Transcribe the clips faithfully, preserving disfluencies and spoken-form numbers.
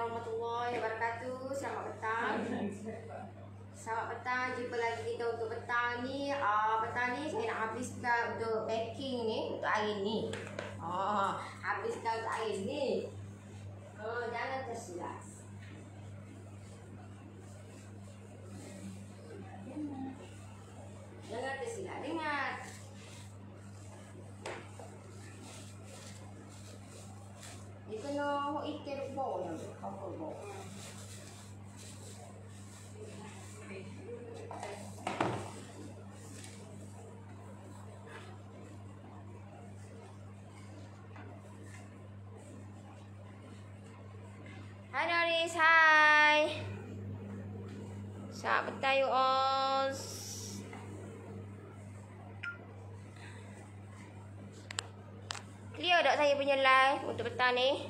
warahmatullahi wabarakatuh. Selamat petang. Selamat petang. Jumpa lagi kita untuk petang ni. Uh, petang ni saya nak habiskan untuk packing ni untuk hari ni. Oh, habiskan untuk hari ni. Oh, jangan tersilap. Jangan tersilap. Dengar. Dia kena ikan bau yang apa bau. Hai Doris, hai. Selamat petang you all. Clear tak saya punya live untuk petang ni?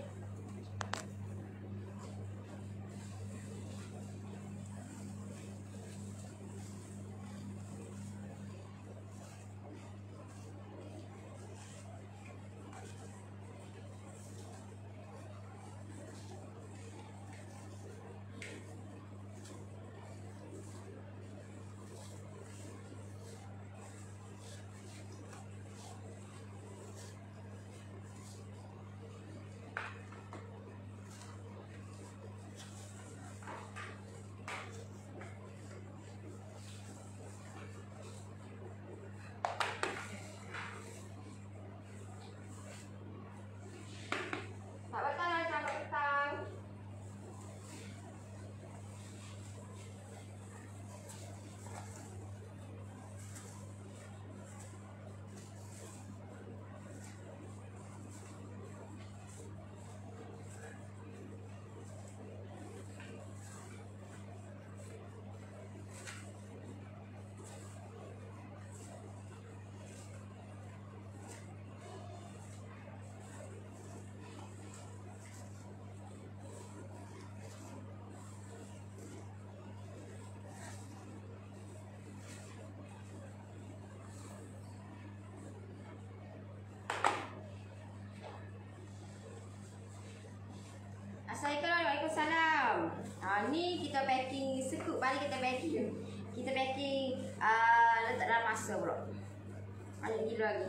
Assalamualaikum, Waalaikumsalam. Ha, ni kita packing sekut balik kita packing. Kita packing uh, letak dalam masa pula. Banyak gila lagi.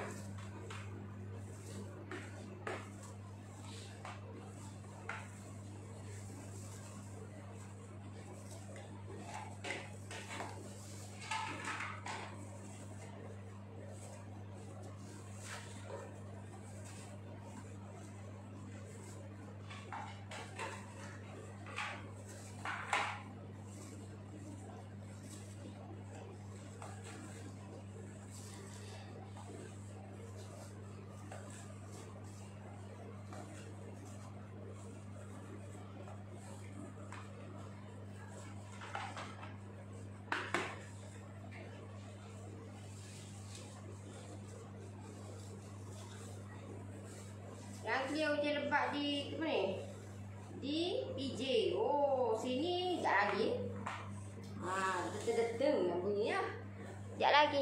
Yang clear hujan lebat di apa ni? Di P J. Oh, sini sekejap lagi. Ha, teteng-teteng yang bunyi ya. Sekejap lagi.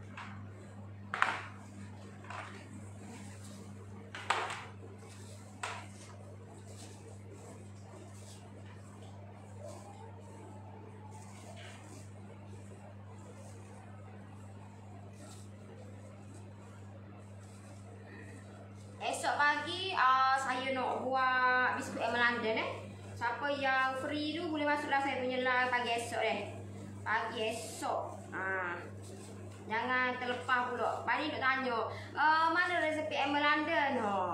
Esok pagi uh, saya nak buat biskut M London eh. Siapa yang free tu boleh masuklah saya punya live pagi esok deh. Pagi esok. Ha. Jangan terlepas pula. Bani nak tanya, uh, mana resepi M London? Oh.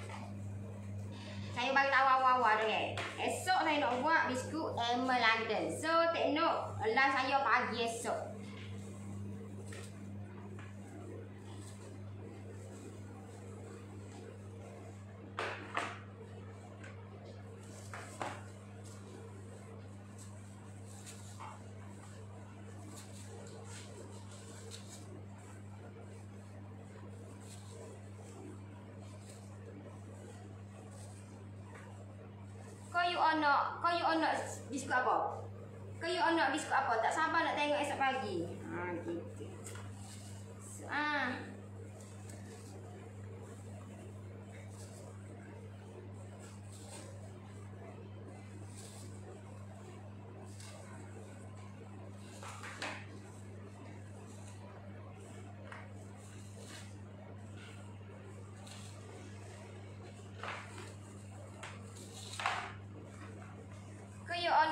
Saya bagi tahu awal-awal dah eh. Esok saya nak buat biskut M London. So take note live saya pagi esok. Kau you on nak, kau you on nak biskut apa? Kau you on nak biskut apa? Tak sabar nak tengok esok pagi. Ha gitu. So, ah.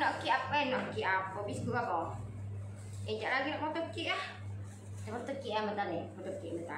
nak kek apa? Eh, nak kek apa? Biskut apa? Eh, sekejap lagi nak potong kek lah. Kita potong kek lah bentar ni. Potong kek bentar.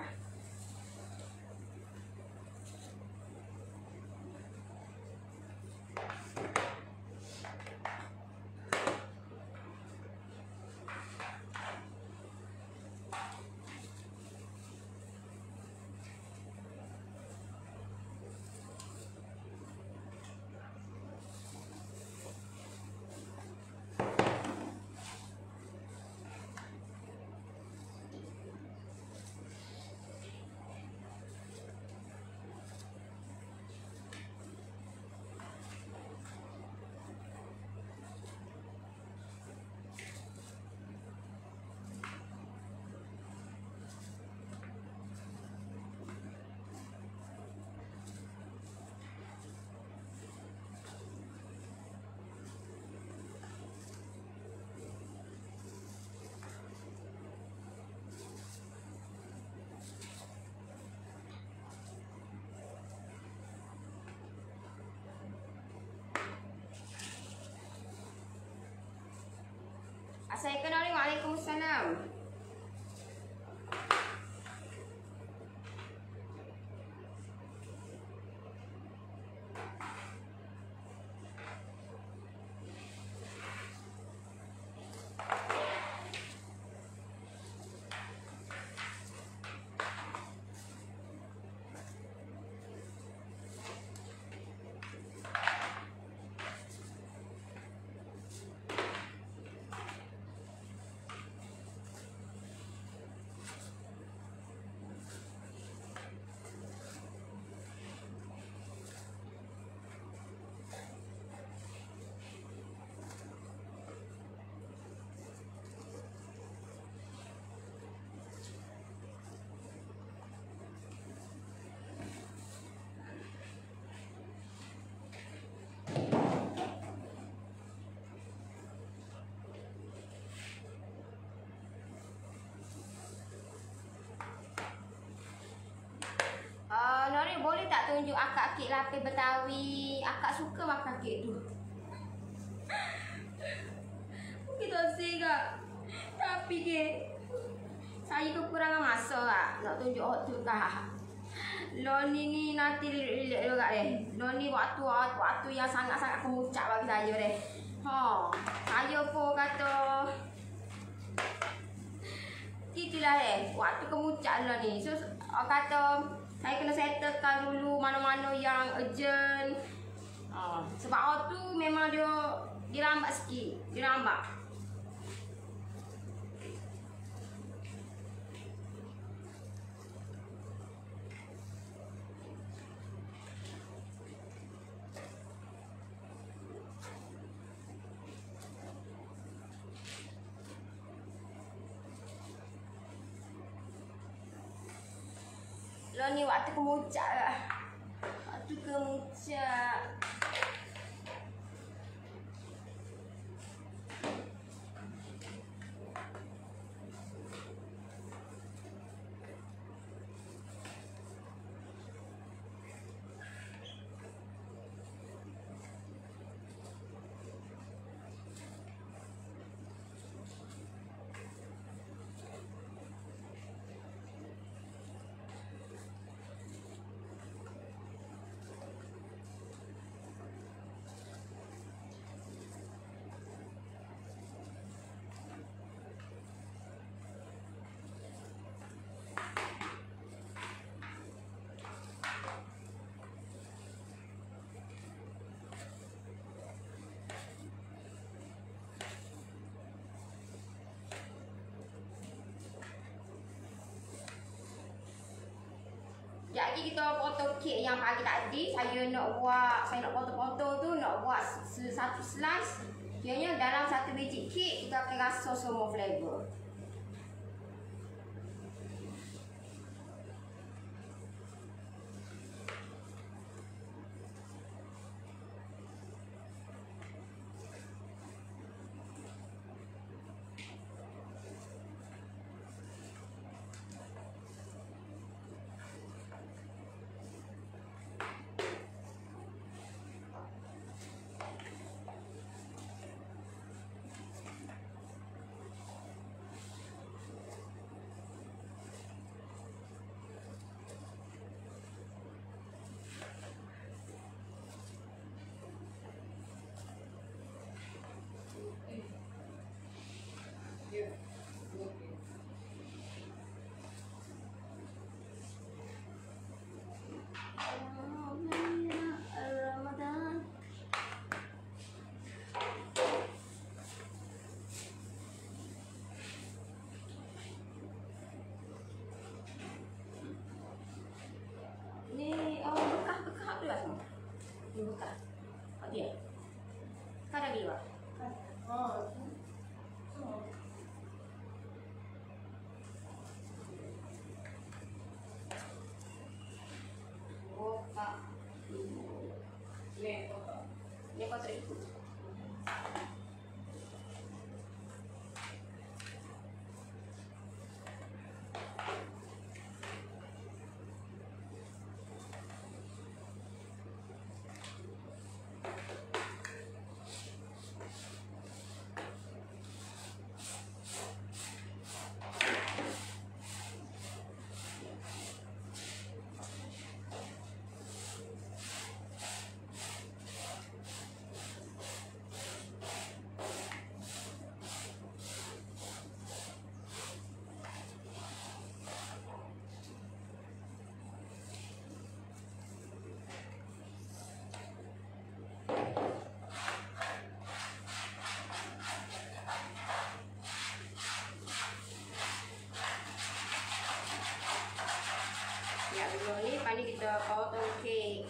Assalamualaikum, waalaikumsalam. Uh, Nori boleh tak tunjuk akak kek lapis Betawi? Akak suka makan kek tu. Mungkin tak kak. Tapi kek saya kekurangan masa lah nak tunjuk hot tu kak. Loni ni nanti lirik-lirik juga deh. Loni waktu waktu yang sangat-sangat kemucak bagi saya deh. Ha, saya pun kata itulah deh. Waktu kemucak lah ni. So kata saya kena settlekan dulu mana-mana yang urgent. Ha, sebab waktu tu memang dia dia lambat sikit. Dia lambat. Lo ni waktu kemucak lah. Waktu kemucak. Jadi kita potong kek yang pagi tadi. Saya nak buat, saya nak potong-potong tu, nak buat satu slice. Kiranya dalam satu biji kek kita akan rasa semua flavor. Ini buka. Kau dia. Kau ada dia. Oh. Buka. Ini kok. Ini kau teri. Ya, dulu ni paling kita potong kek.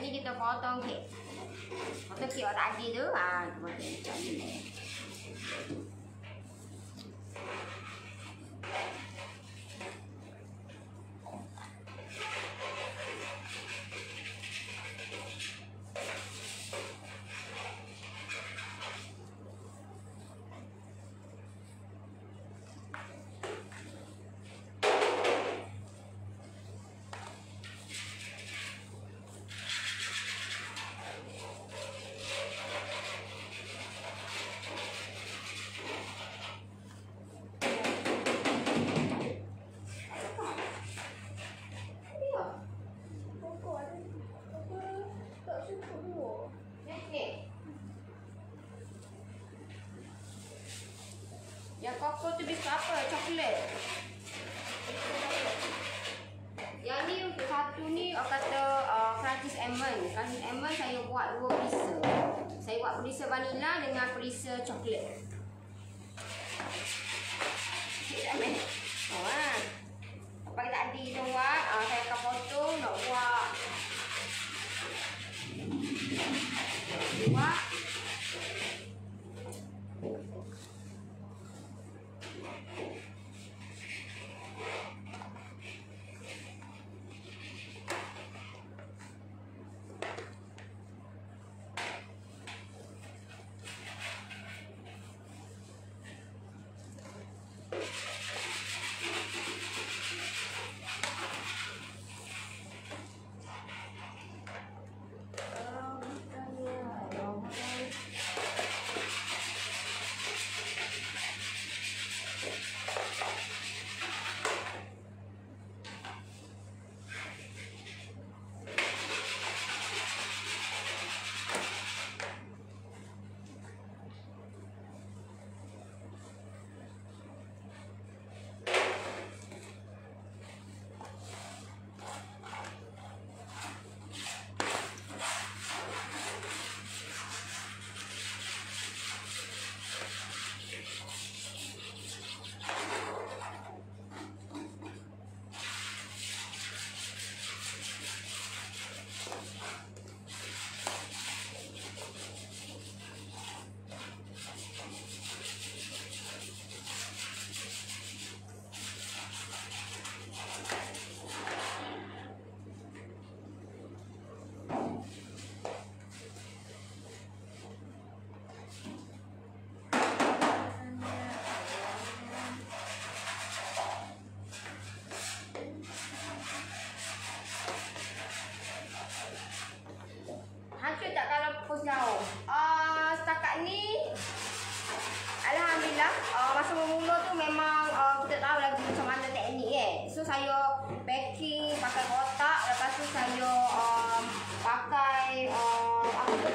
ni kita potong kek. Potong kek yang tadi tu. Ha, kita potong macam ni. Yang koko tu bisa apa? Coklat. Yang ni untuk satu ni orang kata uh, Francis Almond. Francis Almond saya buat dua perisa. Saya buat perisa vanila dengan perisa coklat. Sikit dah meh. Oh ha. Apa tadi kita buat, uh, saya akan potong nak buat. Buat. Jauh. Uh, setakat ni alhamdulillah uh, masa mula tu memang uh, kita tahu lagi macam mana teknik eh. So saya packing pakai kotak, lepas tu saya uh, pakai uh, apa tu?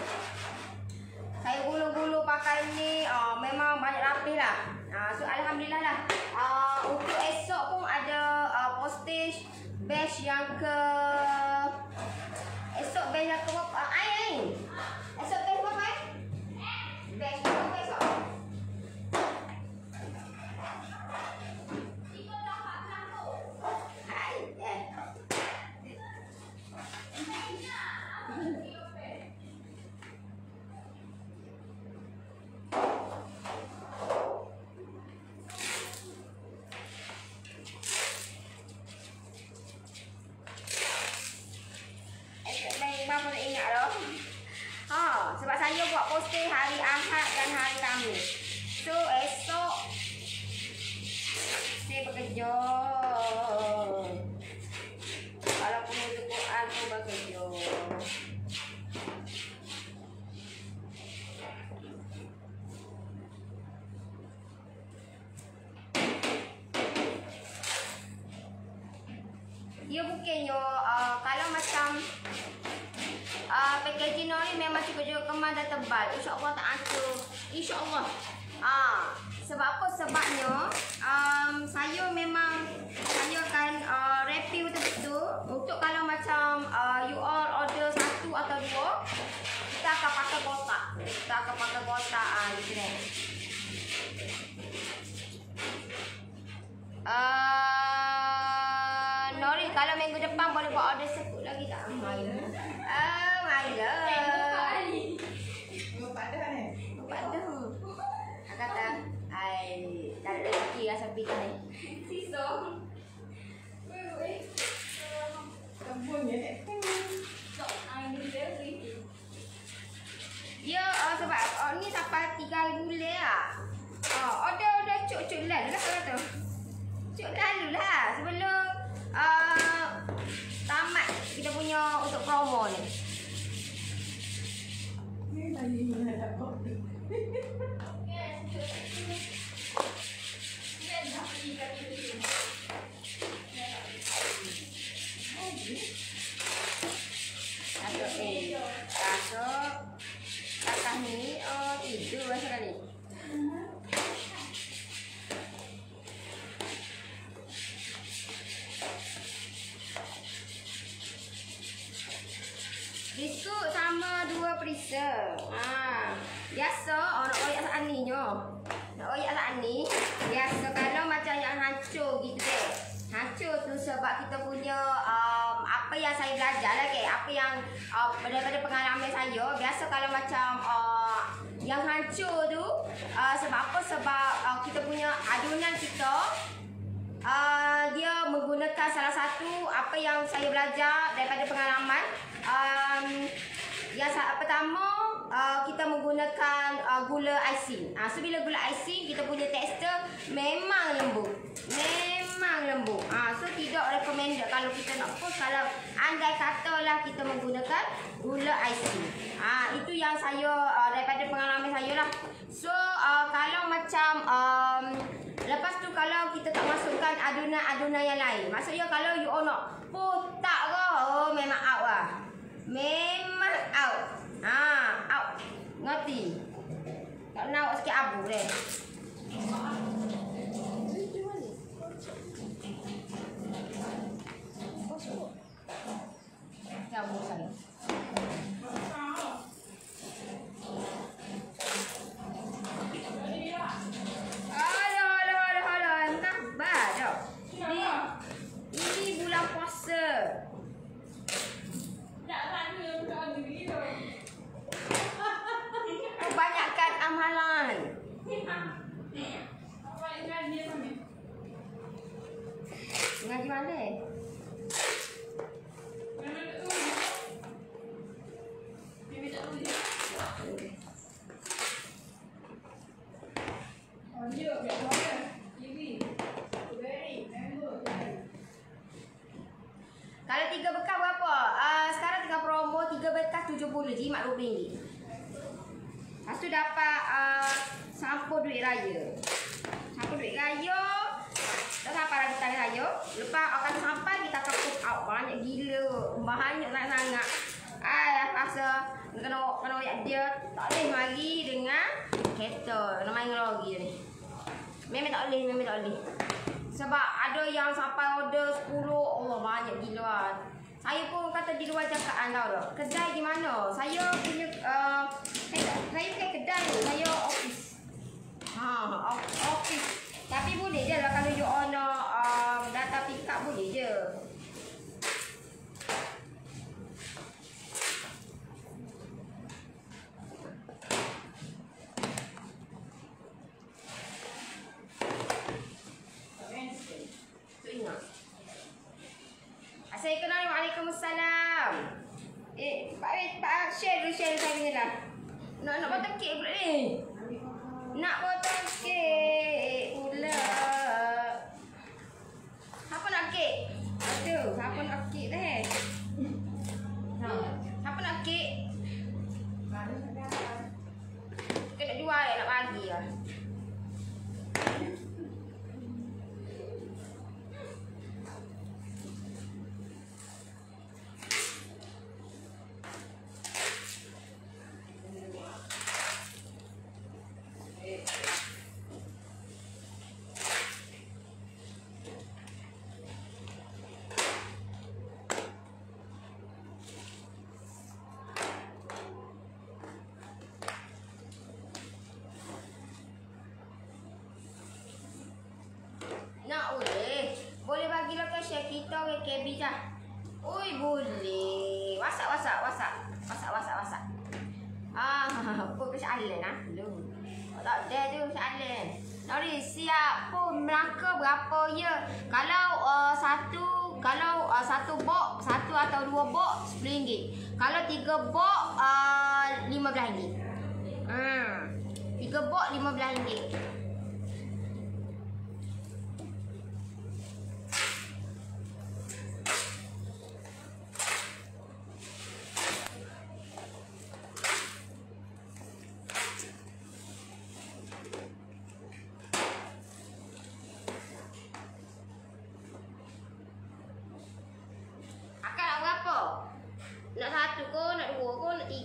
Saya gulung-gulung pakai ni uh, memang banyak rapih lah. Uh, so alhamdulillah lah. Uh, untuk esok pun ada uh, postage batch yang ke esok batch yang ke berapa? Uh, ai ai. Esok batch berapa eh? Batch berapa esok? Hai, eh. Memang boleh ingat dah. Ha, sebab saya buat posting hari Ahad dan hari Khamis. So esok saya bekerja. Kalau perlu Quran pun bekerja. Dia bukannya uh, kalau macam Uh, packaging ni memang cukup kemas dan tebal. InsyaAllah tak atur. InsyaAllah. Ah, sebab apa? Sebabnya um, saya memang saya akan uh, review betul-betul. Untuk kalau macam uh, you all order satu atau dua, kita akan pakai kotak. Kita akan pakai kotak. Ah, gitu deh. Uh, Nori, kalau minggu depan boleh buat order sekut lagi tak? Uh, Cuk lalu lah sebelum uh, tamat kita punya untuk promo ni. Masuk ni. Masuk. Kakak ni oh tidur rasa kali. Biskut sama dua perisa. Ha. Biasa orang nak royak saat ni nyo. Nak royak saat ni biasa kalau macam yang hancur gitu deh. Hancur tu sebab kita punya um, apa yang saya belajar lah ke, apa yang uh, daripada pengalaman saya. Biasa kalau macam uh, yang hancur tu uh, sebab apa? Sebab uh, kita punya adunan kita uh, dia menggunakan salah satu apa yang saya belajar daripada pengalaman. Um, yang pertama uh, kita menggunakan uh, gula icing. Uh, so bila gula icing kita punya tekstur memang lembut. Memang lembut. Uh, so tidak recommended kalau kita nak post, kalau andai katalah kita menggunakan gula icing. Uh, itu yang saya uh, daripada pengalaman saya lah. So uh, kalau macam um, lepas tu kalau kita tak masukkan adunan-adunan yang lain. Maksudnya kalau you all nak post tak ke, oh memang out lah. Memang out. Ha, out. Ngerti? Tak nak awak sikit abu deh. Abu saya. Aduh, aduh, aduh, aduh. Entah badak. Ini, ini bulan puasa. Banyakkan amalan. Ngaji mana? Kalau tiga bekas berapa? Uh, sekarang tengah promo tiga bekas tujuh puluh, jimat dua puluh ringgit. Lepas tu dapat uh, sampul duit raya. Sampul duit raya. Tak sampai lagi tangan raya. Lepas akan sampai kita akan put out. Banyak gila. Banyak sangat-sangat. Ay, rasa kena kena royak dia. Tak boleh mari dengan kereta. Kena main lagi ni. Memang tak boleh, memang tak boleh. Sebab ada yang sampai order sepuluh. Allah, banyak gila lah. Saya pun kata di luar cakap anda dah. Kedai di mana? Saya punya uh, saya, saya bukan kedai, saya office. Ha, office. Tapi boleh je lah kalau you all nak uh, data pick up, boleh je. Assalamualaikum, waalaikumsalam. Eh, Pak Wei, Pak share dulu, share saya punya lah. Nak nak potong kek pula ni. Nak potong kek pula. Siapa nak kek? Aduh, siapa nak kek dah? Ha, siapa nak kek? Kita nak jual ya, nak bagi lah. Nak boleh. Boleh bagi location kita ke K B dah. Ui, boleh. WhatsApp, WhatsApp, WhatsApp. WhatsApp, WhatsApp, WhatsApp. Ah, apa persoalan ah? Lu. Tak ada tu persoalan. Nori, siap pun Melaka berapa ya? Kalau uh, satu kalau uh, satu box, satu atau dua box sepuluh ringgit. Kalau tiga box uh, lima belas ringgit. Hmm. Tiga box lima belas ringgit.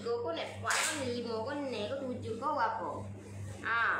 tiga kau nak buat kan lima kau enam kau tujuh kau apa? Ah.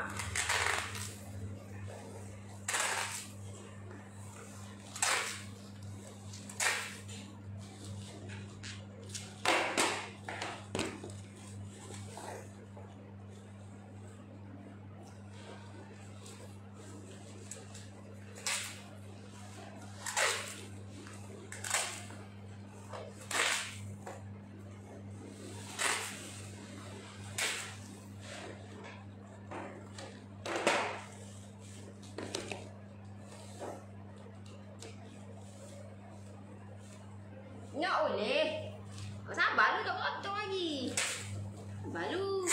Tak boleh. Sabar lu tak potong lagi. Baru.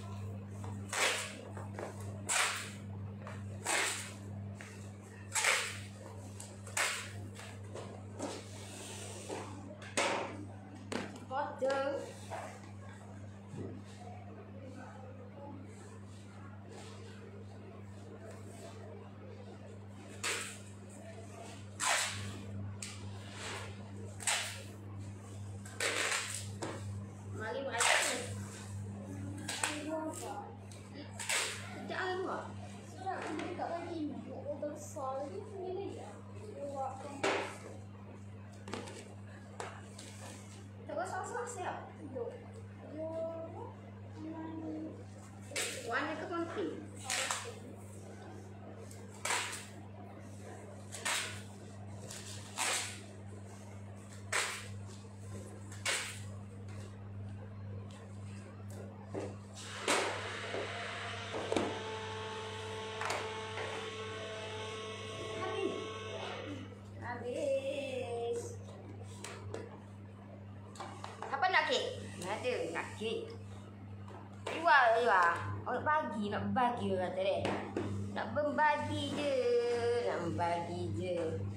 Potong. Mari beratur. Tidak ada buat. Surat ini dekat lagi ni. Buat besar lagi. Ini ya. Buat Tak rasa siap. Duduk. Warna ke penting? Habis. Apa nak kek? Ada nak kek. Jual jual. Orang bagi nak bagi orang kata deh. Nak membagi je, nak membagi je.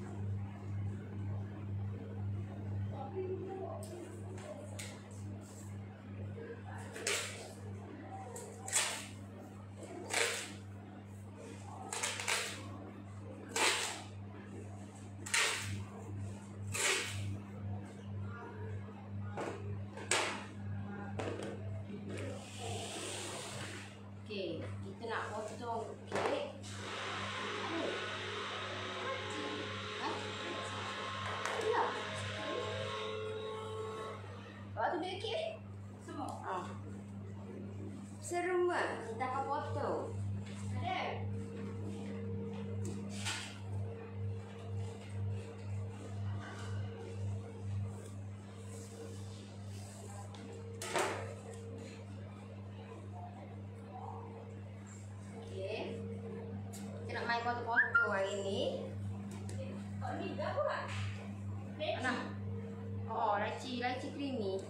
Okey, kita nak potong kek. Ha? Ya. Bawa tu dia kek. Semua. Ah. Serumah kita akan potong. Ada. Nak main foto-foto hari ni. Oh, ni dah buat. Mana? Oh, laci, laci creamy.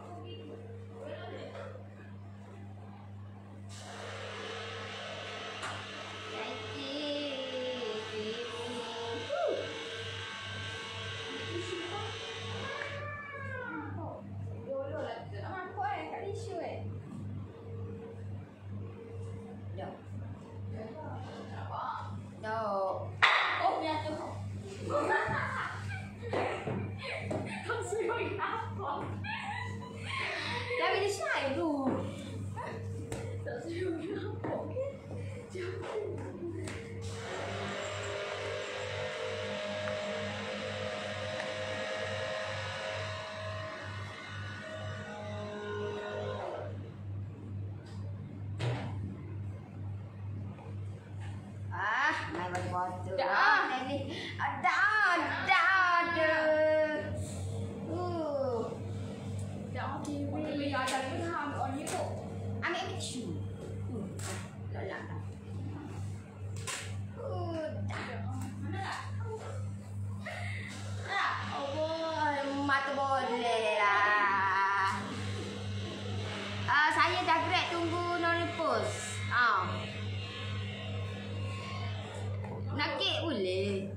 Laci creamy. Dulu lah kita nak mampu eh. Kat tisu eh. Jom. Jom. Oh, biar tu. Kau suruh apa? Dah bila syai tu. Tak suruh apa, okey? Jangan. Ah, main foto-foto. Dah. Ah, ni. Ada, ada, ada. Uh. Jangan T V. Biar ada pun ambil on YouTube. Ambil tisu. Uh. Lolak dah. Uh, dah. Mana tak? Ah, oh, mata boleh lah. Ah, saya dah grab tunggu non post. Ah. Nak kek boleh.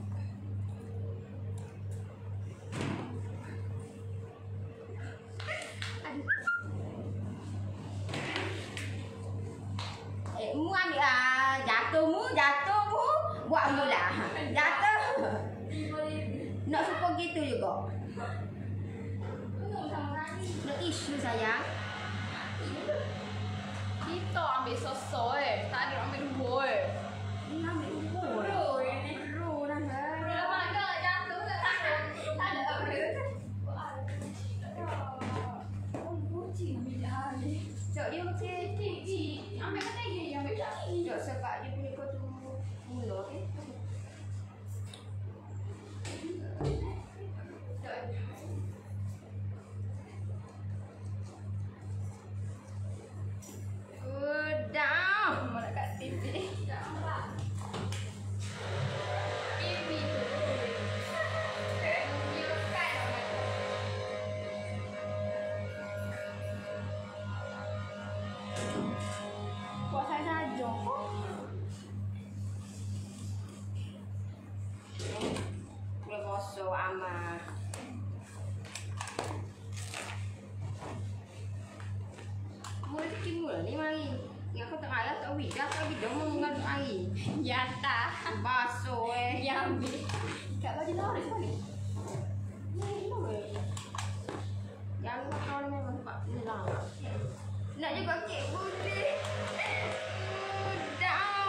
Aduh. Eh, mu ambil ah, jatuh mu, jatuh mu, buat mula. Jatuh. Nak suka gitu juga. Tunggu sama tadi. Nak isu sayang. Kita ambil sosok eh. Tak ada ambil dua eh. Ini ambil bubur. Bro, ini. Bro dah dah. Dah makan jatuh tak ada. Tak ada apa. Oh, kucing bila ni. Cok dia macam Ambil mana lagi? Ambil lagi. Cok sebab dia punya kau tu mula okey. Udah. Mana kat T V? T V tu. Buat saya saja. Boleh bosok amat. Mula fikir mula ni mari. Yang aku tak ayah tak widah tak widah mau mengadu air. Ya tak. Basuh eh. Dia ambil. Kat baju Norris mana? Ni boleh. Yang kau ni memang sebab ni lah. Nak juga kek boleh. Udah.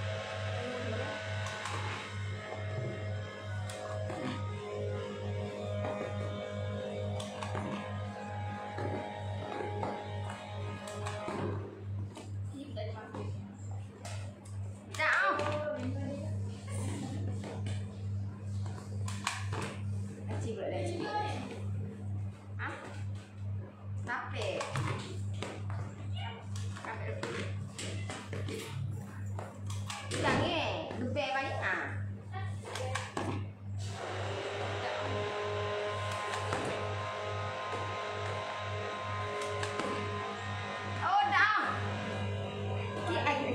Kita ada makan. Dah. Cik pula dah cik. Ha? Tapi. Jangan eh. Lebih balik ah. Oh dah. Cik air.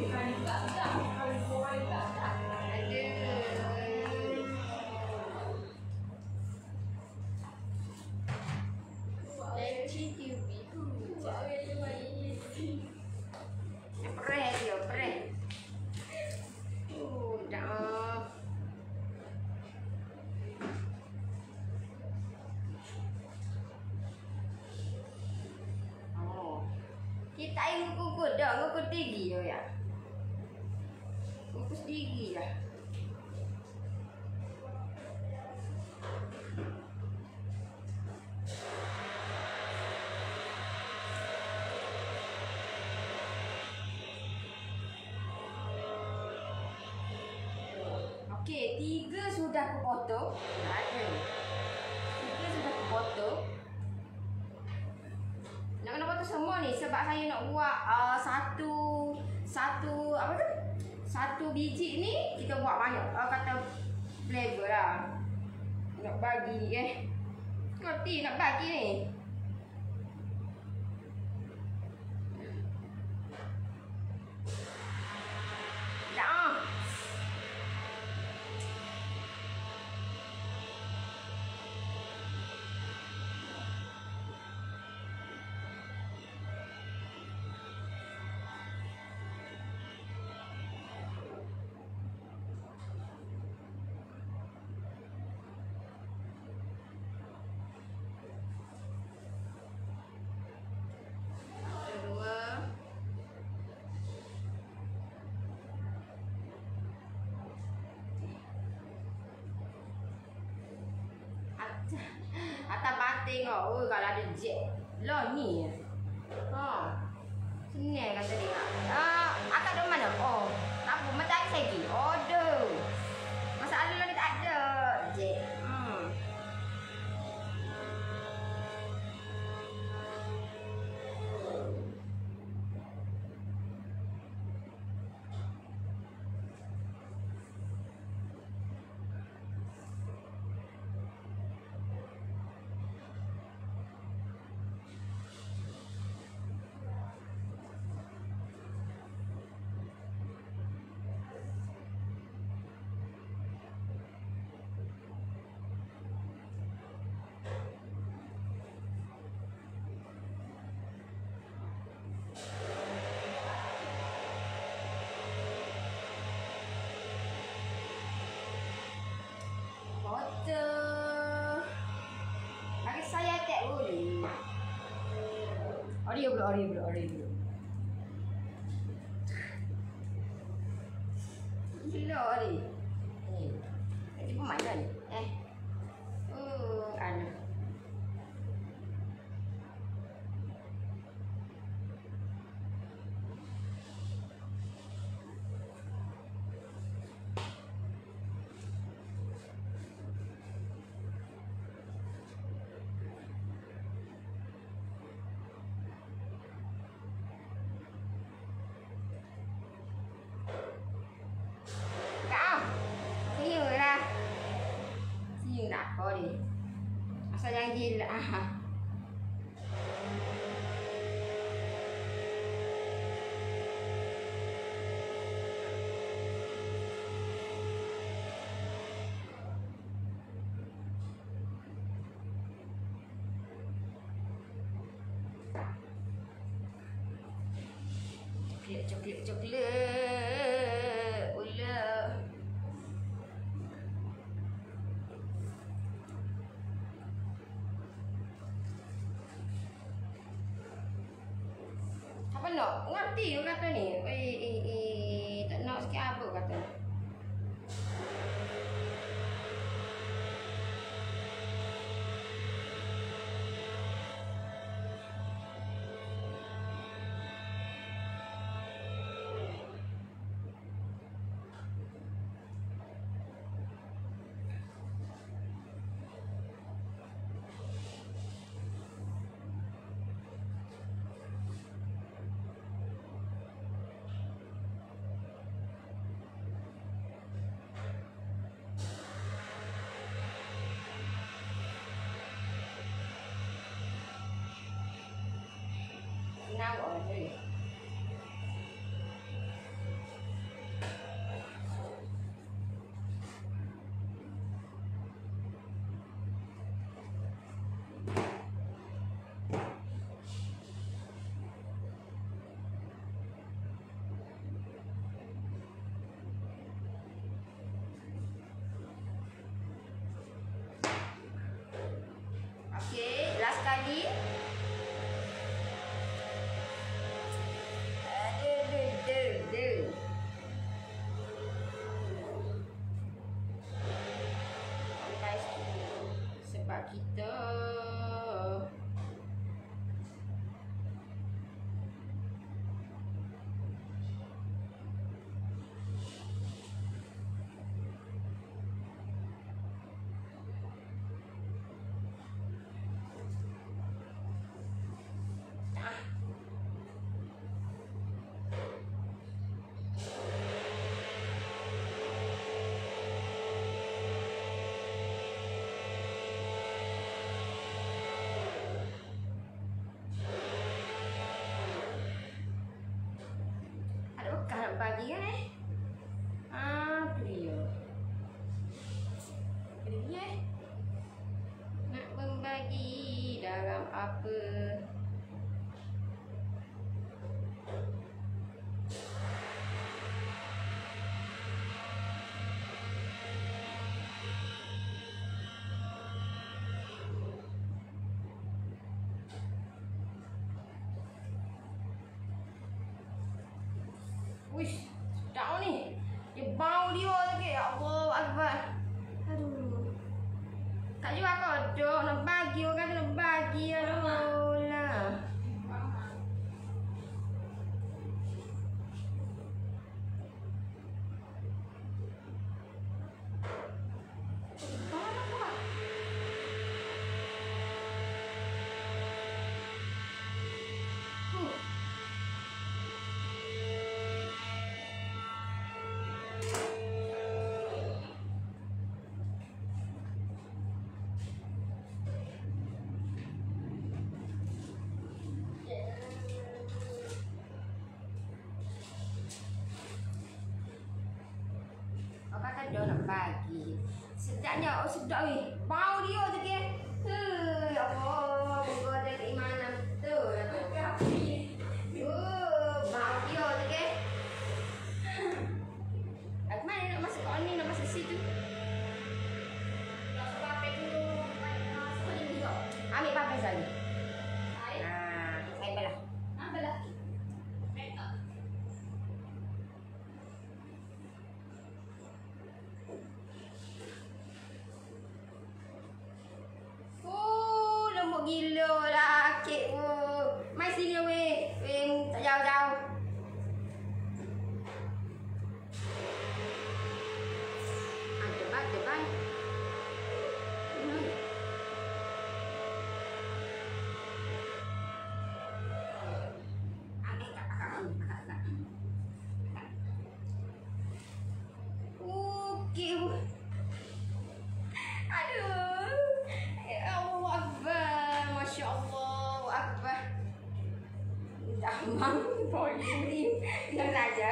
Pre dia, pre. Udah. Oh. Kita air ngukur dah, ngukur tinggi je ya. Ngukur tinggi lah. Okey, tiga sudah aku potong. Tak ada. Tiga sudah aku potong. Nak kena potong semua ni sebab saya nak buat uh, satu satu apa tu? Satu biji ni kita buat banyak. Uh, kata flavor lah. Nak bagi eh. Ngerti nak bagi ni. Dah. Kedua. Atas batin kau. Oh, kalau ada jet. Lah ni. Ha. Senang kata dia. Ah, akak duduk mana? Oh, tak apa. Macam saya pergi. Order. Masalah lah ni tak ada. Jet. Hmm. Oreo pula, Oreo pula, Oreo pula. Gila ni. Ni. Ini permainan ni. Eh. Oh, ana. Asal jangan gila. Aha. Coklat, coklat, coklat. Ulah. Apa nak? Ngerti dia kata ni. Eh, eh, eh. Tak nak sikit apa kata. Nào ở đây. Okey, last kali. Sebab kita nak bagi kan eh. Ah, tu dia. Tu dia eh. Nak membagi dalam apa? Wish, sedap ni. Dia bau dia lagi. Ya Allah, Akbar. Aduh. Tak juga kodok. Nak bagi, orang kata nak bagi. Aduh lah. Dia nak bagi. Sedapnya, oh sedap ni. Bau dia tu ke. Heh, ya Allah, moga ada keimanan betul. Oh, bau dia tu ke. At mana nak masuk kat ni, nak masuk situ. Nak pakai dulu. Ambil pakai lagi. Ah, saya belah. Damang poli. Yang saja.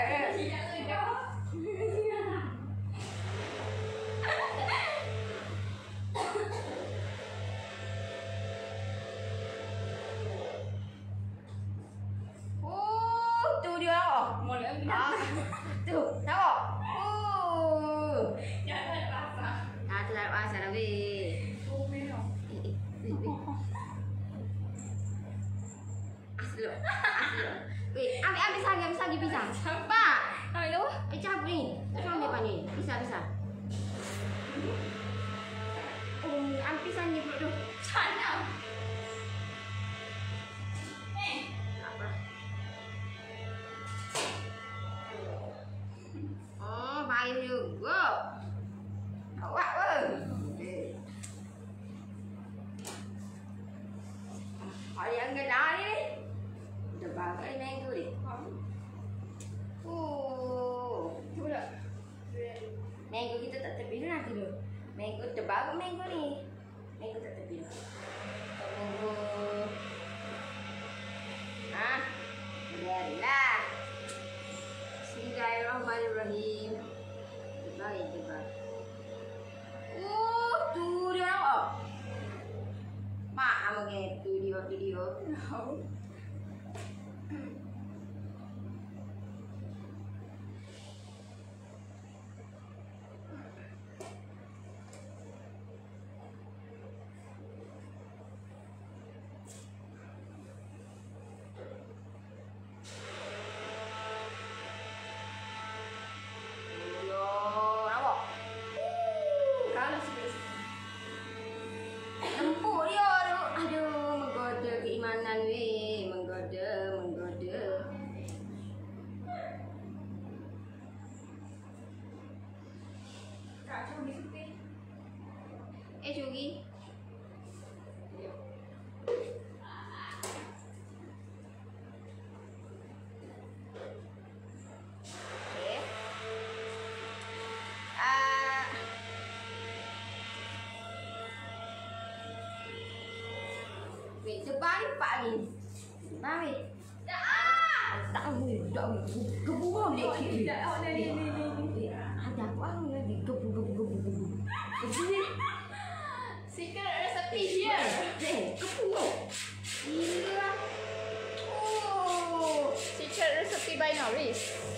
Oh, tu dia. Mulai Ah, tu, nampak? Oh. jangan rasa. Ah, tu dah rasa dah weh. Oh, memang. Eh, eh, weh, weh. Aslo, aslo. Weh, ambil ambil sagi, ambil sagi pisang. Pak, ambil tu. Eh, cabut ni. Tak ambil apa ni? Pisang, pisang. Oh, ambil pisang ni pula tu. Sana. Eh, Apa? Oh, baik juga. Awak apa? Eh. Hari yang genar ni. Dah bagai mango ni. Oh, pula. mango kita tak terpilih nanti tu. Mango terbaru mango ni. Mango tak terpilih. Mango. Ah, biarlah. Bismillahirrahmanirrahim. Baik, baik. Oh, tu dia apa? Mak, amak tu dia, tu dia. No. Yo, nampak? Kalau sudah Empuk dia tu. Aduh, menggoda keimanan weh. Menggoda, menggoda. Kak cuma disupi. Eh, curi. Okay. Ah. Weh, sebar ni pak ni. Sebar weh. Dah. Tak boleh, tak boleh. Gebuang dia Oh, kiri. tidak. Oh, ni, ni, ni, ni, ni. Ada aku ang lagi gebu gebu gebu gebu. Gebu ni. Secret recipe here. Eh, gebu. Gila. Oh. Secret recipe by Norris.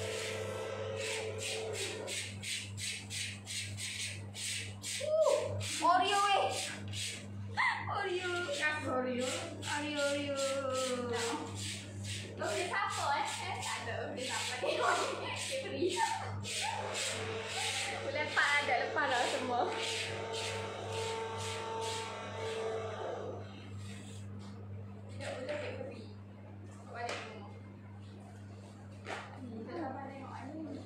Uh, Oreo weh. Oreo. Oreo. Oreo, Oreo. Birthday siapa eh? Eh, tak ada birthday siapa. Tengok ni. Dia beri. Lepas ada, lepas dah semua. Tidak boleh dia beri. Balik rumah. Ni, tak sabar tengok ni.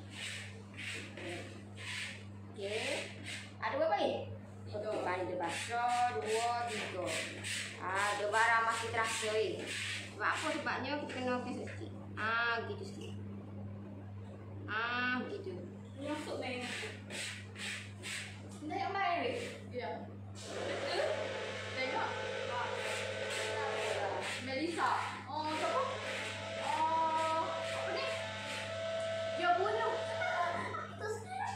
Okey. Ada berapa ni? Tiga. Balik basah, dua, tiga. Ah, dua barang masih terasa weh. Sebab apa? Sebabnya kita kena okey sikit. Ah, begitu sikit. Ah, begitu. Masuk main. Dah yang main ni? Ya. Betul? Tengok. Melissa. Oh, siapa? Oh, apa ni? Dia bunuh. Terus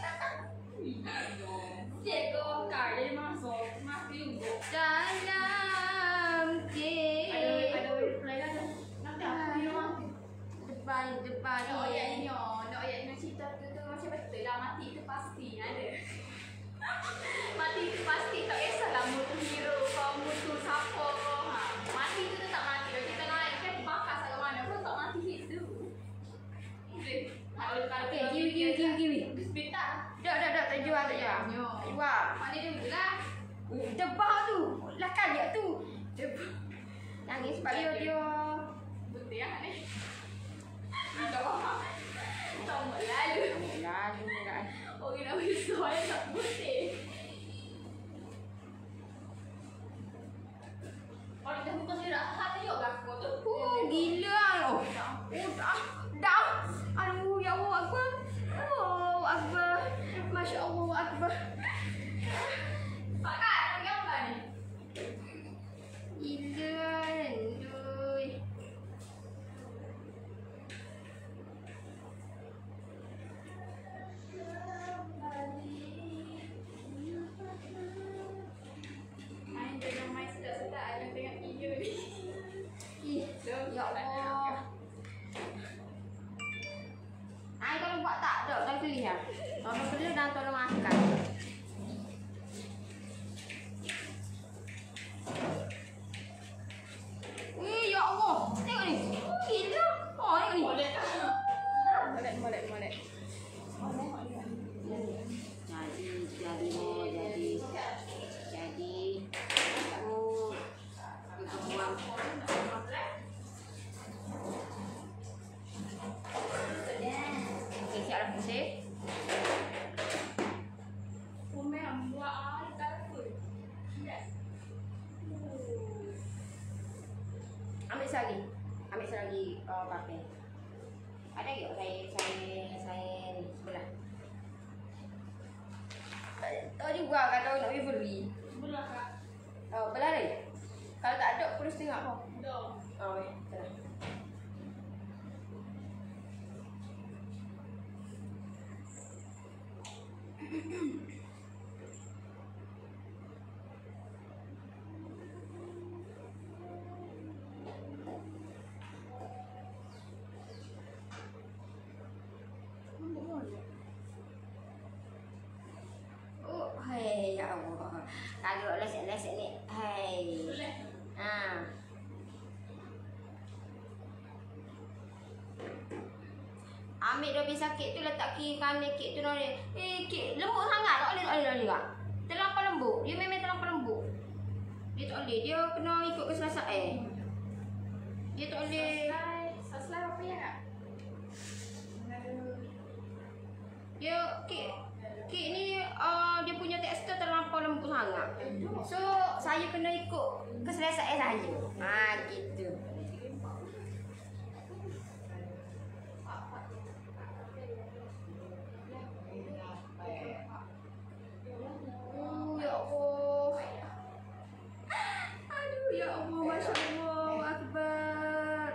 Diego Car jadi masuk. Masuk juga. Dalam Ada ada ke reply dah. Nanti aku minum mati. depan depan Nak ayat ni oh, nak ayat dengan cerita tu tu macam betul lah mati tu pasti ada. Mati tu pasti tak kisahlah mutu hero kau mutu siapa kau. Ha, mati tu tu tak mati. Kalau kita naik kan bakar sampai mana pun tak mati situ. Okey. Kalau kalau Okey, kiwi kiwi kiwi kiwi. Bismillah. Dak dak dak tak jual tak jual. Yo. Jual. Mana dulu lah. Debah tu. Lakan dia tu. Debah. Nangis sebab dia dia. Betul ya ni. Tak mau lalu. Lalu dah. Orang nak besar tak putih. Orang dah buka serak hati yuk aku tu. Oh, gila loh. Oh, dah. Dah. Aduh, ya Allah Akbar. Oh, Akbar. Masya Allah Akbar. Pakai nak gambar ni. Gila. Aduh. jangan tolong makan. Eh, ya Allah. Tengok ni. Oh, gila. Oh, tengok ni. Molek. Molek, molek, molek. Jadi, jadi, oh, jadi. Jadi. Oh. Kita buang. Okey, siap dah pusing. Umeh buat air colorful. Ambil selagi. Ambil selagi uh, pakai. Ada ke saya saya saya ni sebelah. Oh juga kalau nak pergi beli. Sebelah kak. Oh, belah ni. Kalau tak ada perlu setengah kau. Dah. Oh, ya. Belah. Oh, hai ya Allah. Kalau lesek-lesek ni, hai. Boleh. Ha. Ambil dia habis sakit tu letak kiri kanan kek tu noleh. Eh, kek lembut sangat tak boleh tak boleh tak boleh tak. Terlampau lembut. Dia memang terlampau lembut. Dia tak boleh. Dia kena ikut keselesaan eh. Dia tak boleh. Selesai apa ya kak? Dia kek kek ni uh, dia punya tekstur terlampau lembut sangat. So saya kena ikut keselesaan saya. Ha gitu. Oh ya Allah. Aduh ya Allah, masya-Allah, akbar.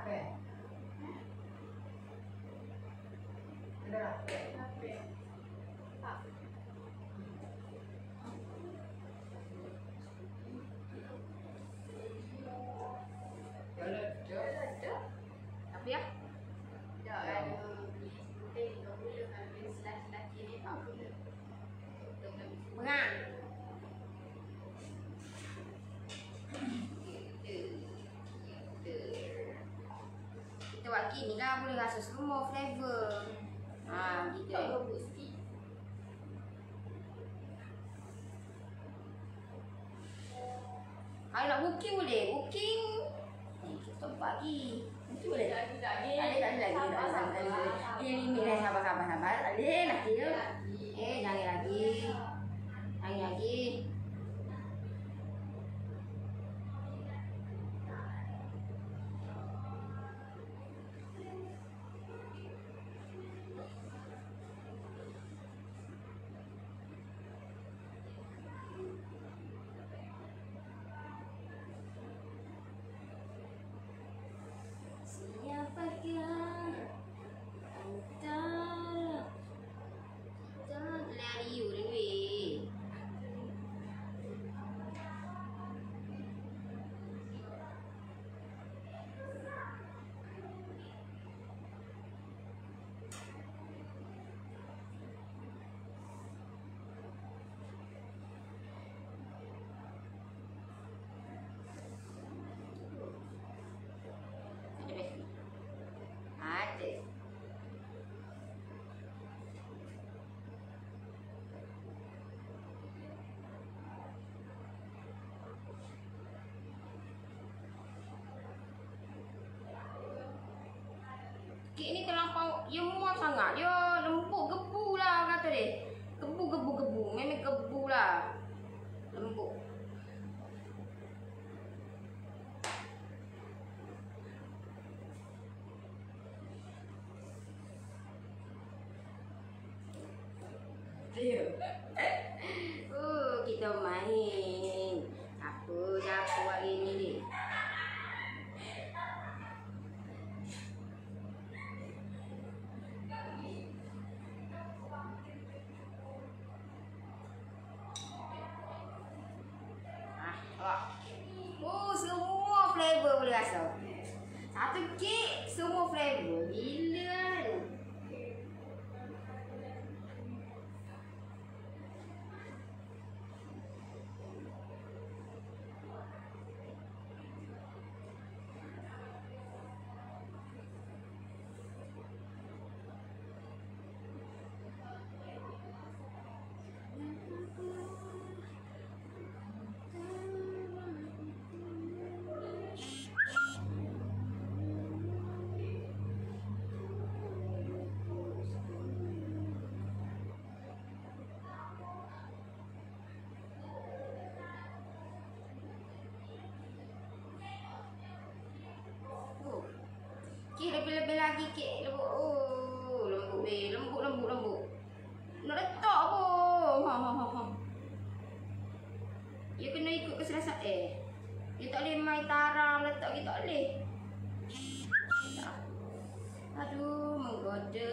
Apa ya? Dah ada. Eh, tak boleh kan. Lelaki ni tak boleh. Mengang. Kita buat gini lah boleh rasa semua flavor. Ha, gitu Tak eh. lembut sikit. Kalau nak booking boleh. Booking. Eh, kita buat lagi. Booking boleh. Tak Lagi lagi. ada, tak ada lagi. Tak ada, tak ada, tak ada. Ini limit dah. Sabar, sabar, sabar. Tak ada lagi tu. Eh, jangan lagi. Jangan lagi. Siapakah antara kita lari you ni weh. Ada best. Ada. Kek ni terlampau, dia muat sangat. Dia lembut gebu lah kata dia. Gebu, gebu, gebu. Memang gebu lah. Lembut. Oh, kita main. Apa siapa buat ini ni? Ah, awak. Oh, semua flavor boleh rasa. Satu kek semua flavor. Gila tu. lebih-lebih lagi kek lembut. Oh, lembut weh, lembut lembut lembut. Nak letak apa? Ha ha ha ha. Dia kena ikut keselesaan eh. Dia tak boleh main tarang letak kita tak boleh. Tak. Aduh, menggoda.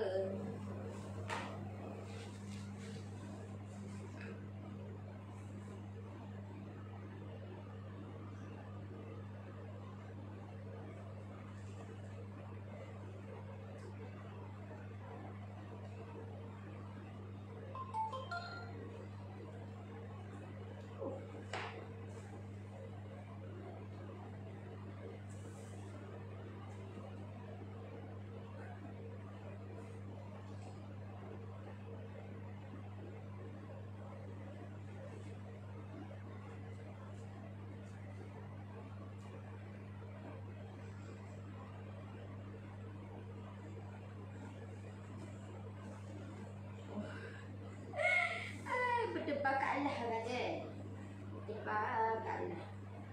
Berdebar kat Allah kata. Berdebar kat Allah.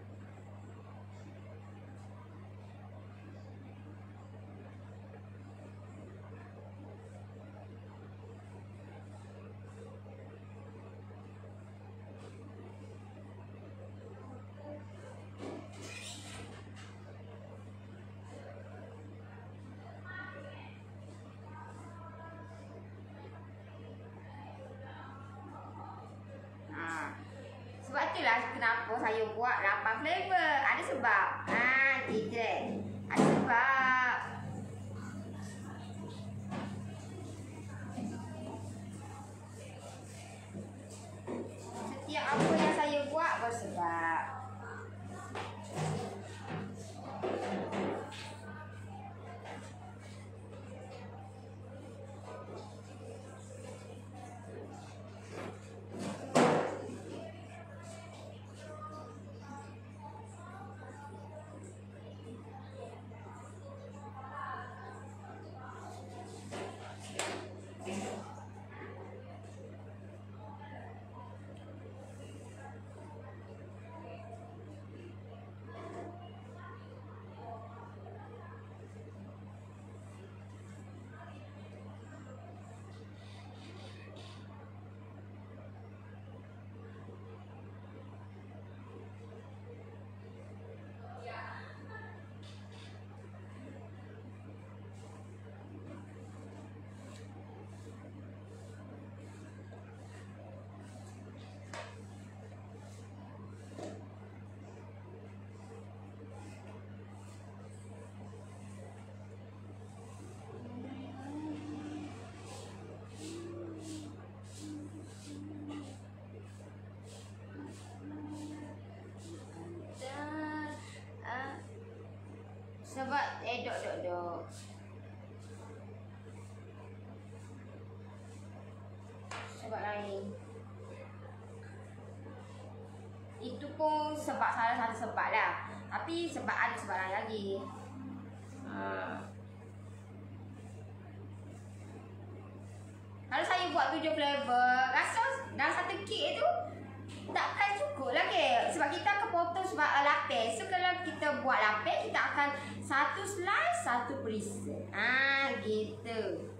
Sebab itulah kenapa saya buat lapan flavor. Ada sebab. Ha, gitu. Ada sebab. Setiap apa yang saya buat bersebab. Sebab eh dok dok dok. Sebab lain. Itu pun sebab salah satu sebab lah. Tapi sebab ada sebab lain lagi. Ha. Kalau saya buat tujuh flavor, rasa dalam satu kek tu takkan cukup lagi. Sebab kita akan potong sebab lapis. So kalau kita buat lapis, kita akan satu slice, satu perisa. Ah, gitu.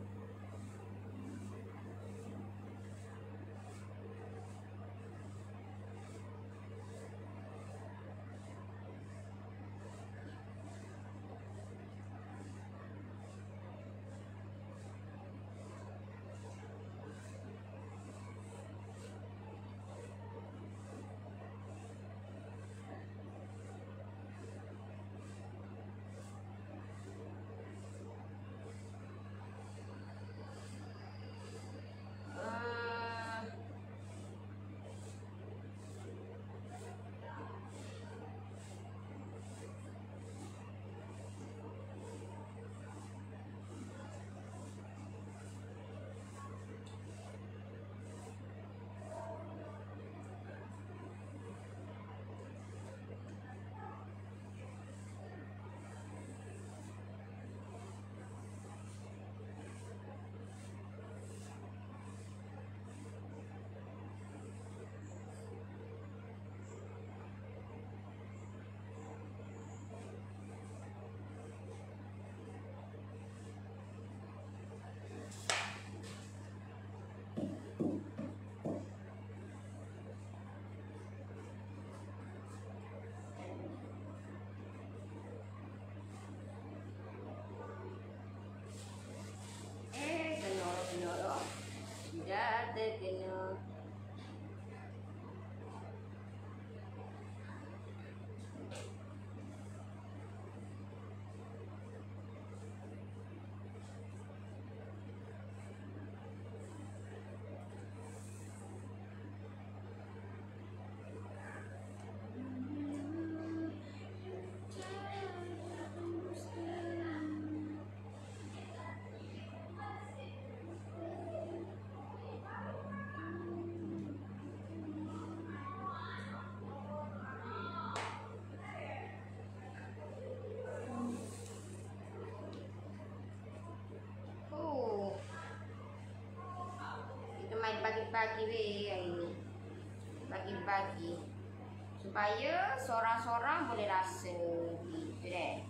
bagi-bagi weh hari ni. Bagi-bagi. Supaya seorang-seorang boleh rasa gitu deh.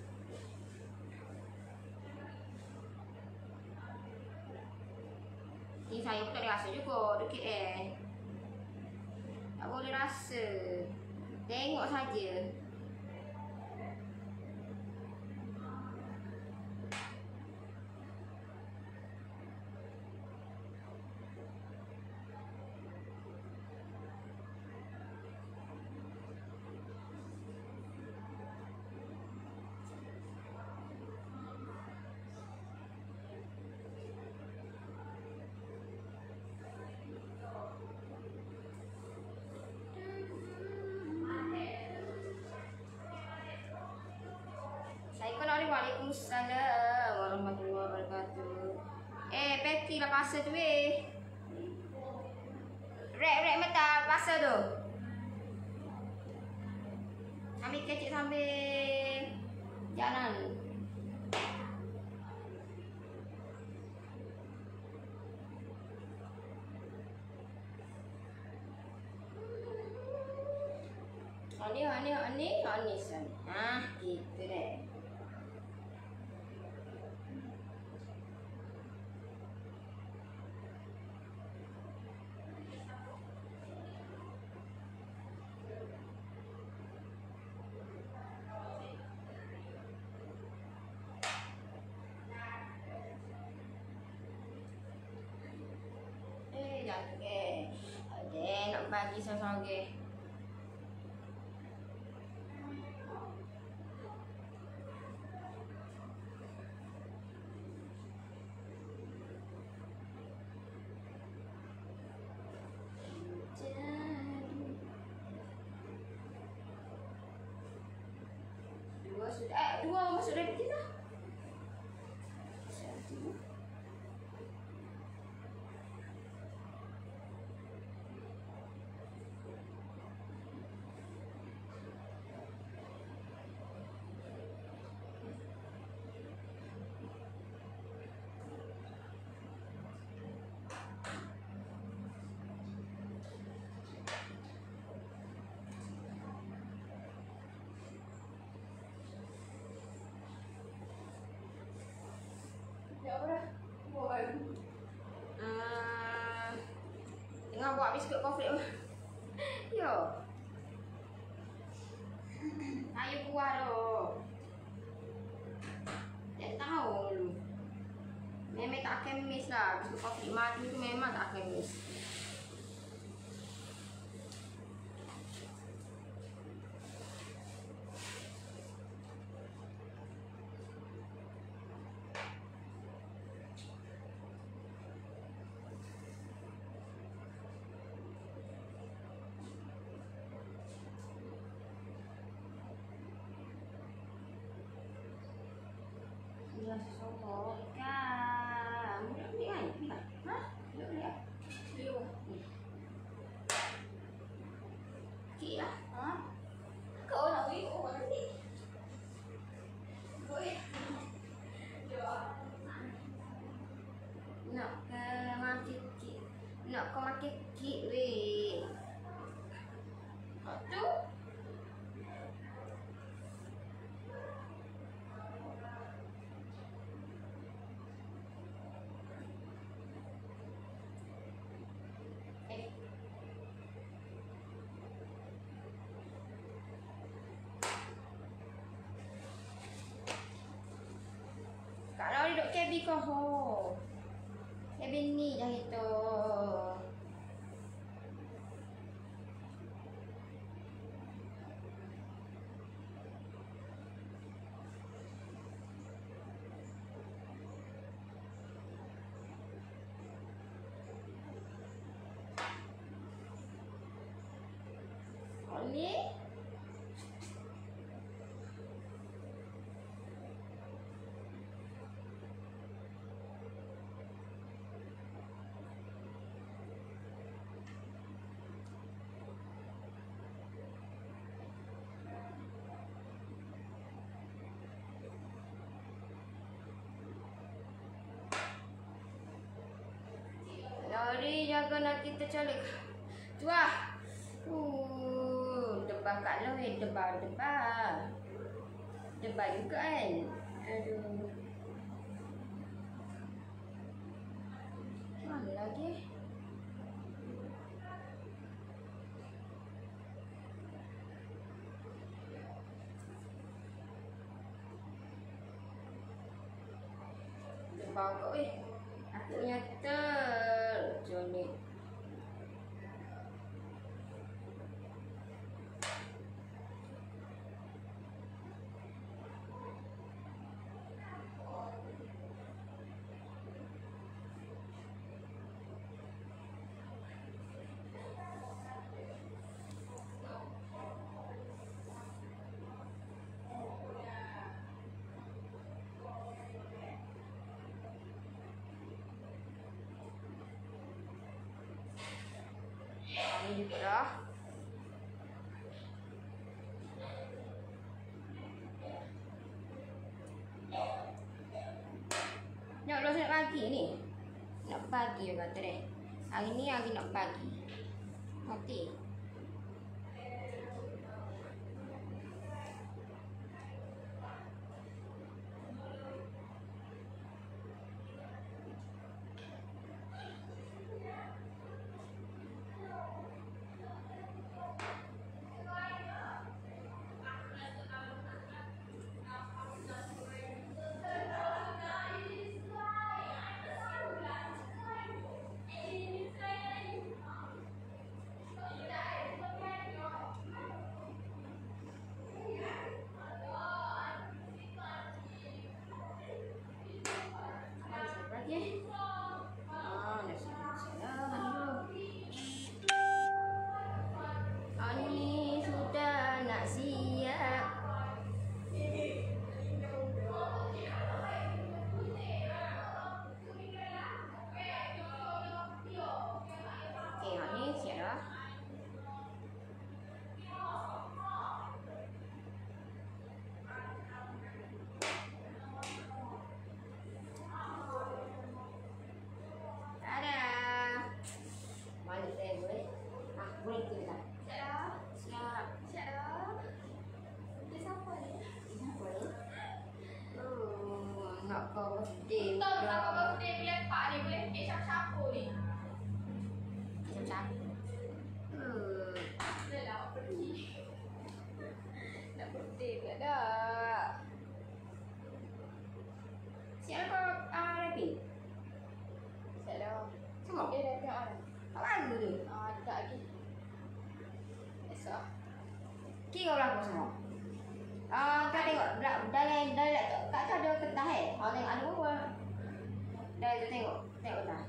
Ni saya pun tak boleh rasa juga dekat eh. Tak boleh rasa. Tengok saja. Waalaikumsalam warahmatullahi wabarakatuh. Eh, peti lah pasal tu weh. Rek-rek mata pasal tu. Ambil kecik sambil jalan. Ani, ani, ani, ani, ani. Ah, gitu deh. Okay. Ada nak bagi seorang-seorang. Dua sudah. Eh, dua masuk dalam kita. Uh, tengah buat biskut konflik. Yo. Ayo buah tu. Tak tahu dulu. Memang tak akan miss lah. Biskut konflik madu tu memang tak akan miss. Sopo ikan. Ni kan? Ni kan? Hah? Duduk ni ah. Duduk. Ni. Cik lah. Ha? Kau nak beri kau mana ni? Boleh. Nak ke makan kek. Nak kau makan kek weh. Tu. Kalau duduk kabin kau ho. Kabin ni dah itu. Oh ni. Lari jaga nak kita colek. Tuah. Uh, debah kat lo, eh, debah, debah. Debah juga kan. Aduh. Mana lagi? Debah kau eh. Aku nyata. Jonik. Ini juga dah. Nak ulas nak pagi ni. Nak pagi juga kata deh. Hari ni hari nak pagi. Mati. Kau birthday. Tahu tak kau birthday bila pak ni boleh kek siapa-siapa ni. Siapa-siapa? Hmm. Dah lah pergi. Nak birthday pula dah. Siap kau ah rapi? Siap dah. Semua? Eh dah tengok dah. Tak lagu tu? Ah, tak lagi. Esok. Kira berapa semua? Ah, kau tengok dah dah dah dah kat kau ada kertas eh. Kau tengok ada berapa? Dah tu tengok. Tengok dah.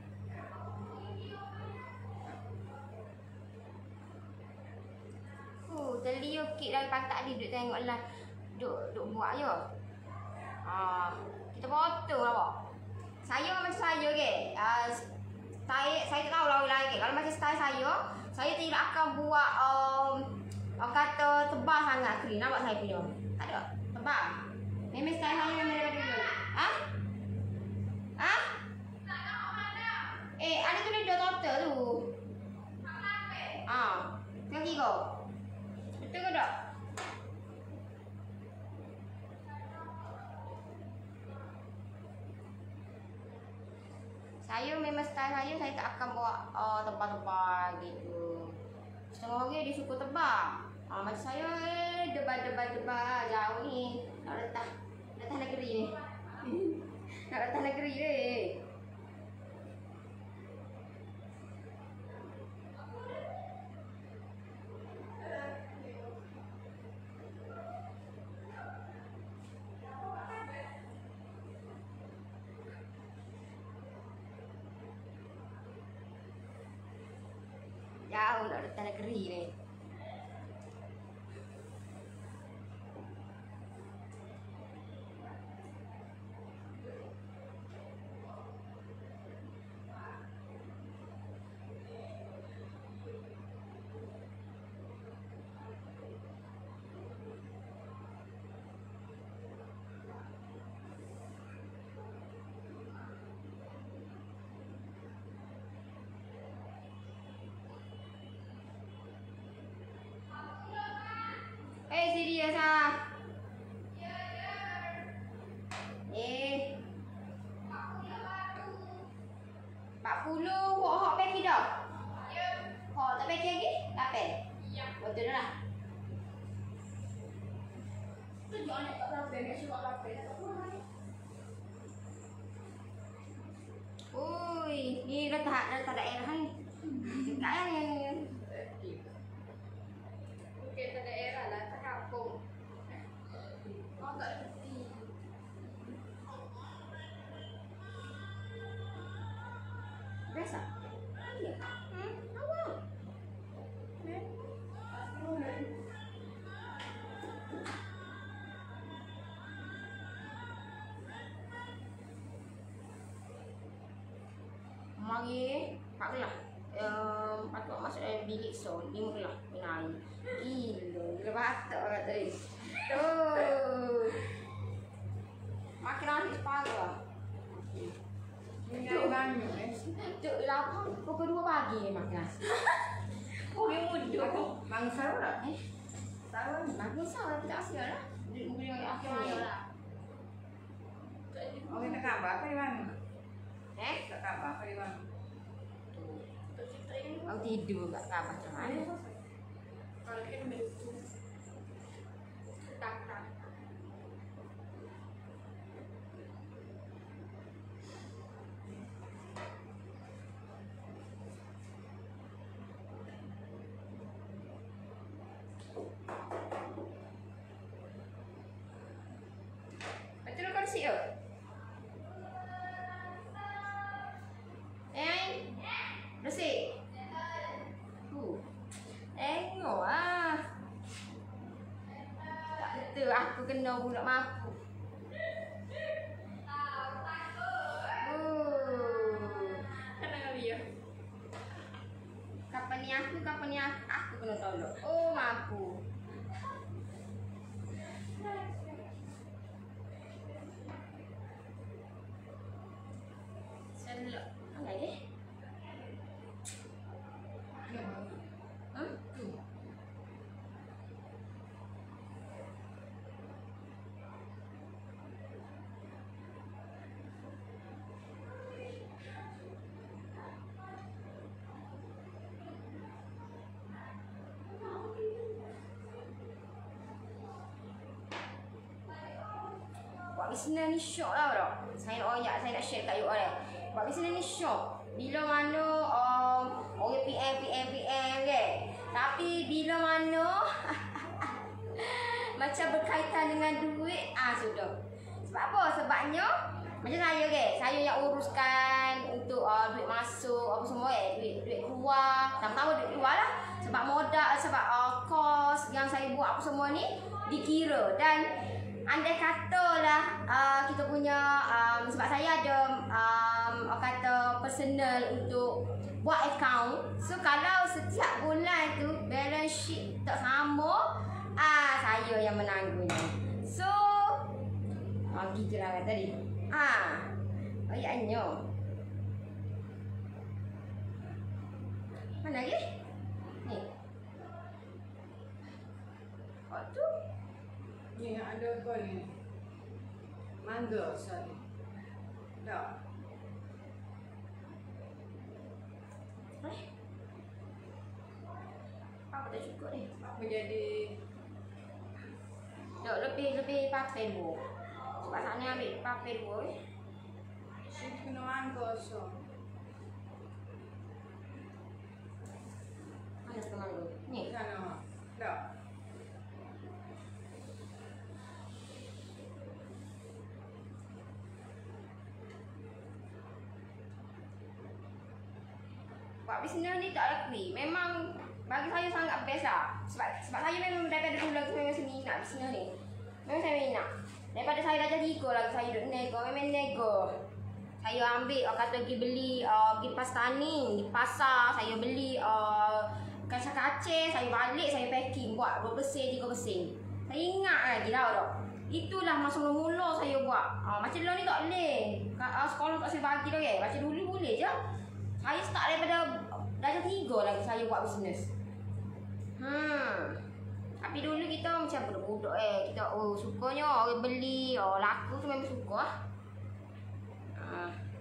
Uh, terliur kek dari pantat dia duk tengok lah. Duk duk buat je. Ah, kita foto lah apa? Saya macam saya ke. Ah, saya saya tak tahu lah lagi. Kalau macam style saya, saya tidak akan buat um, orang kata tebal sangat krim. Nampak saya punya? Tak ada. Tebal. Memang style saya memang daripada dulu. Ha? Ha? Eh, ada tu dia doktor tu. Ha. Kaki kau. Betul ke tak? Saya memang style saya, saya tak akan buat uh, tebal-tebal gitu. Setengah orang dia suka tebal. Ah, macam saya eh, debat-debat-debat jauh ni. Nak letak, letak negeri ni. Nak letak negeri ni. Jauh nak letak negeri ni. ya sah. Eh. empat puluh hok hok peki dah. Ya. Hok tak peki lagi? Tak pe. Ya. Betul dah. Tu jangan nak tak pe, nak suka tak pe. Ui, ni dah tak dah tak daerah ni. Dekat ni. Okey, tak daerah lah, tak kampung. Oh, tak reti. Biasa. Ya. Hmm, awak. Eh. Mari, Pak Gelah. Um, patut masuk dalam bilik so, lima Gelah minum air. Gila, gila batak orang tadi. Tuh. Makin nanti separuh. Minyak banyak eh. Cuk, lapar. Pukul dua pagi makan nasi. Oh, yang muda. Bang Sarah lah. Eh, Sarah ni. makin salah tidak asyik lah. Duit beli yang akhir ni. Orang nak khabar apa di mana? Eh? Tak khabar apa di mana? Aku tidur kat kamar macam mana? Kalau kita ambil itu. Tak, tak. Betul kau si oh? Eh? Bersih? Uh. Tengok ah. Tak betul aku kena budak mampu. Oh. Kena dengan dia. Kapan ni aku, kapan ni aku, aku kena tolong. Oh, mampu. Selok. Mana lagi? Hmm? Buat bisnes ni syok lah bro. Saya nak oyak, saya nak share kat you all eh. Buat bisnes ni syok. Bila mana um, orang P M, P M, P M kan. Tapi bila mana macam berkaitan dengan duit, ah sudah. Sebab apa? Sebabnya macam saya ke, saya yang uruskan untuk uh, duit masuk apa semua eh, duit duit keluar, tambah duit keluar lah. Sebab modal, sebab uh, kos yang saya buat apa semua ni dikira. Dan andai katalah uh, kita punya um, sebab saya ada um, kata personal untuk buat account. So kalau setiap bulan tu balance sheet tak sama, ah saya yang menanggungnya. So ah gitulah kan tadi. Ah ayatnya. Mana lagi? Ni. Oh tu. Ni ada apa ni? Mangga sorry. Tak. Eh. Apa tak cukup ni? Apa jadi? Tak, lebih lebih pakai dua. Sebab sana ambil pakai dua eh. Si kena mangga so. Mana setengah dua? Ni. Sana. Tak. Buat bisnes ni tak lagi. Memang bagi saya sangat best lah. Sebab sebab saya memang daripada dulu lagi memang saya minat bisnes ni. Memang saya minat. Daripada saya darjah tiga lagi saya duduk nego. Memang nego. Saya ambil, uh, kata pergi beli, uh, pergi pas tani, di pasar. Saya beli uh, kaca-kaca, saya balik, saya packing. Buat dua bersih, tiga bersih. Saya ingat lagi lah tak. Itulah masa mula-mula saya buat. Uh, macam dulu ni tak boleh. Uh, sekolah tak saya bagi dah kan. Macam dulu boleh je. Saya start daripada darjah tiga lagi saya buat bisnes. Hmm. Tapi dulu kita macam budak-budak eh. Kita oh sukanya orang beli, oh laku tu memang suka ah. Ha.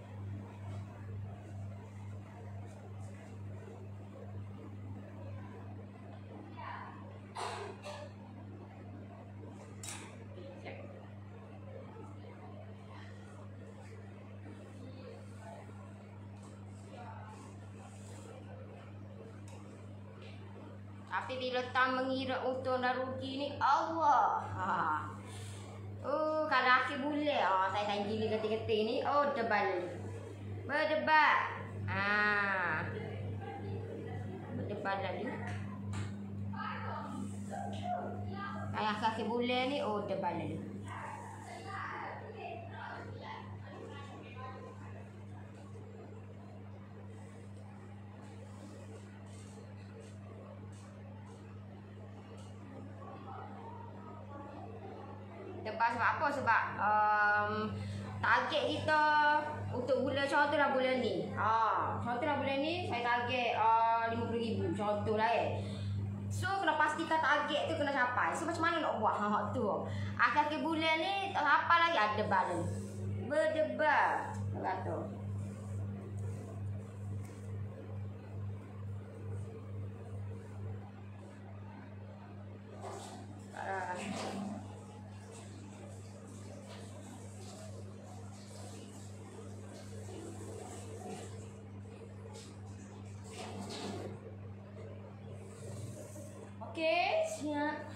Tapi bila tak mengira untung dan rugi ni Allah. Ha. Oh, kalau akhir bulan ah, saya tanya gila ketik-ketik ni, oh debat. Berdebat. Ah. Berdebat lalu. Kalau akhir bulan ni, oh debat lalu. Debat sebab apa? Sebab um, target kita untuk bulan contohlah bulan ni. Ha, contohlah bulan ni saya target uh, lima puluh ribu contohlah eh. So kena pastikan target tu kena capai. So macam mana nak buat hak tu? Akhir-akhir bulan ni tak capai lagi ada debat ni. Berdebat kata. Okey, siap.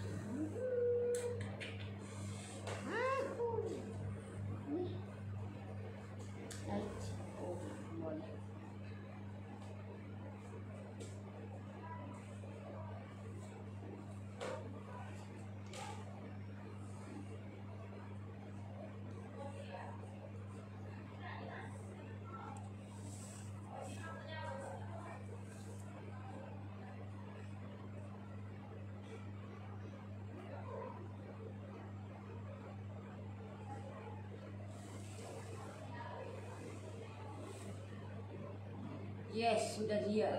Yes, sudah siap.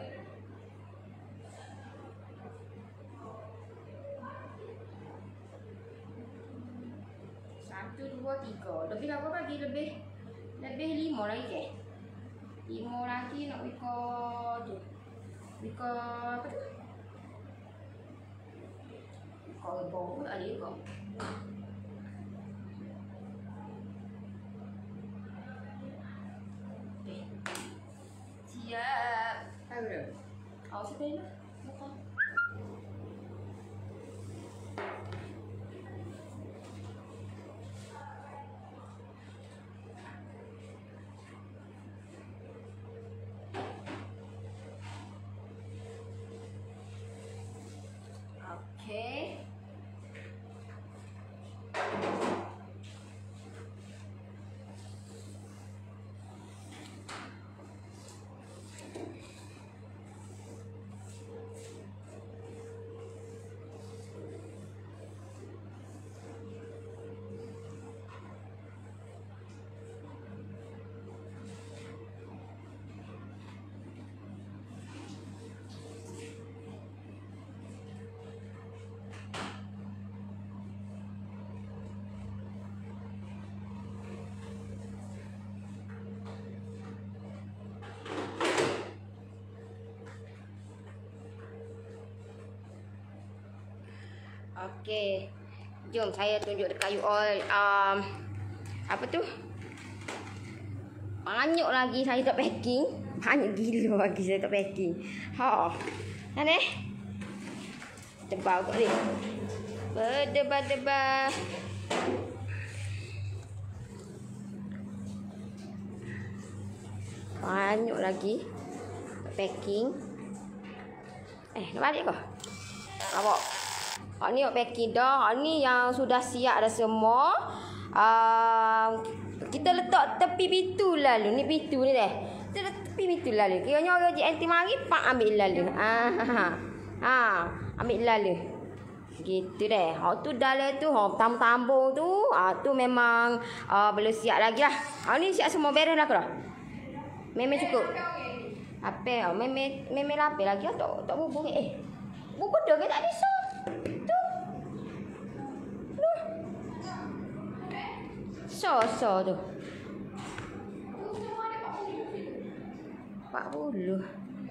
Satu, dua, tiga. Lebih apa lagi? Lebih lebih lima lagi ke? Lima lagi nak wika tu. Wika apa tu? Wika rebong pun ada juga. Siap. Tahu dah? Oh, sudah lah. Bukan. Okay. Okey. Jom saya tunjuk dekat you all um, apa tu? Banyak lagi saya tak packing. Banyak gila lagi saya tak packing. Ha. Mana? Tebal kat ni. Berdebar-debar. Banyak lagi tak packing. Eh, nak balik ke? Awak. Hak ni packing dah. Hak ni yang sudah siap dah semua. Uh, kita letak tepi pintu lalu. Ni pintu ni dah. Kita letak tepi pintu lalu. Kiranya orang J N T mari, pak ambil lalu. Ah, ha, ha. Ha, ambil lalu. Gitu deh. Hak tu dalam tu, hak tambung-tambung tu, ah tu memang uh, belum siap lagi lah. Hak ni siap semua beres lah ke dah? Memang cukup. Apa? Memang memang lapis lagi ah tak tak bubur eh. Bubur dah ke tak ada so. Tu. So-so tu. empat puluh.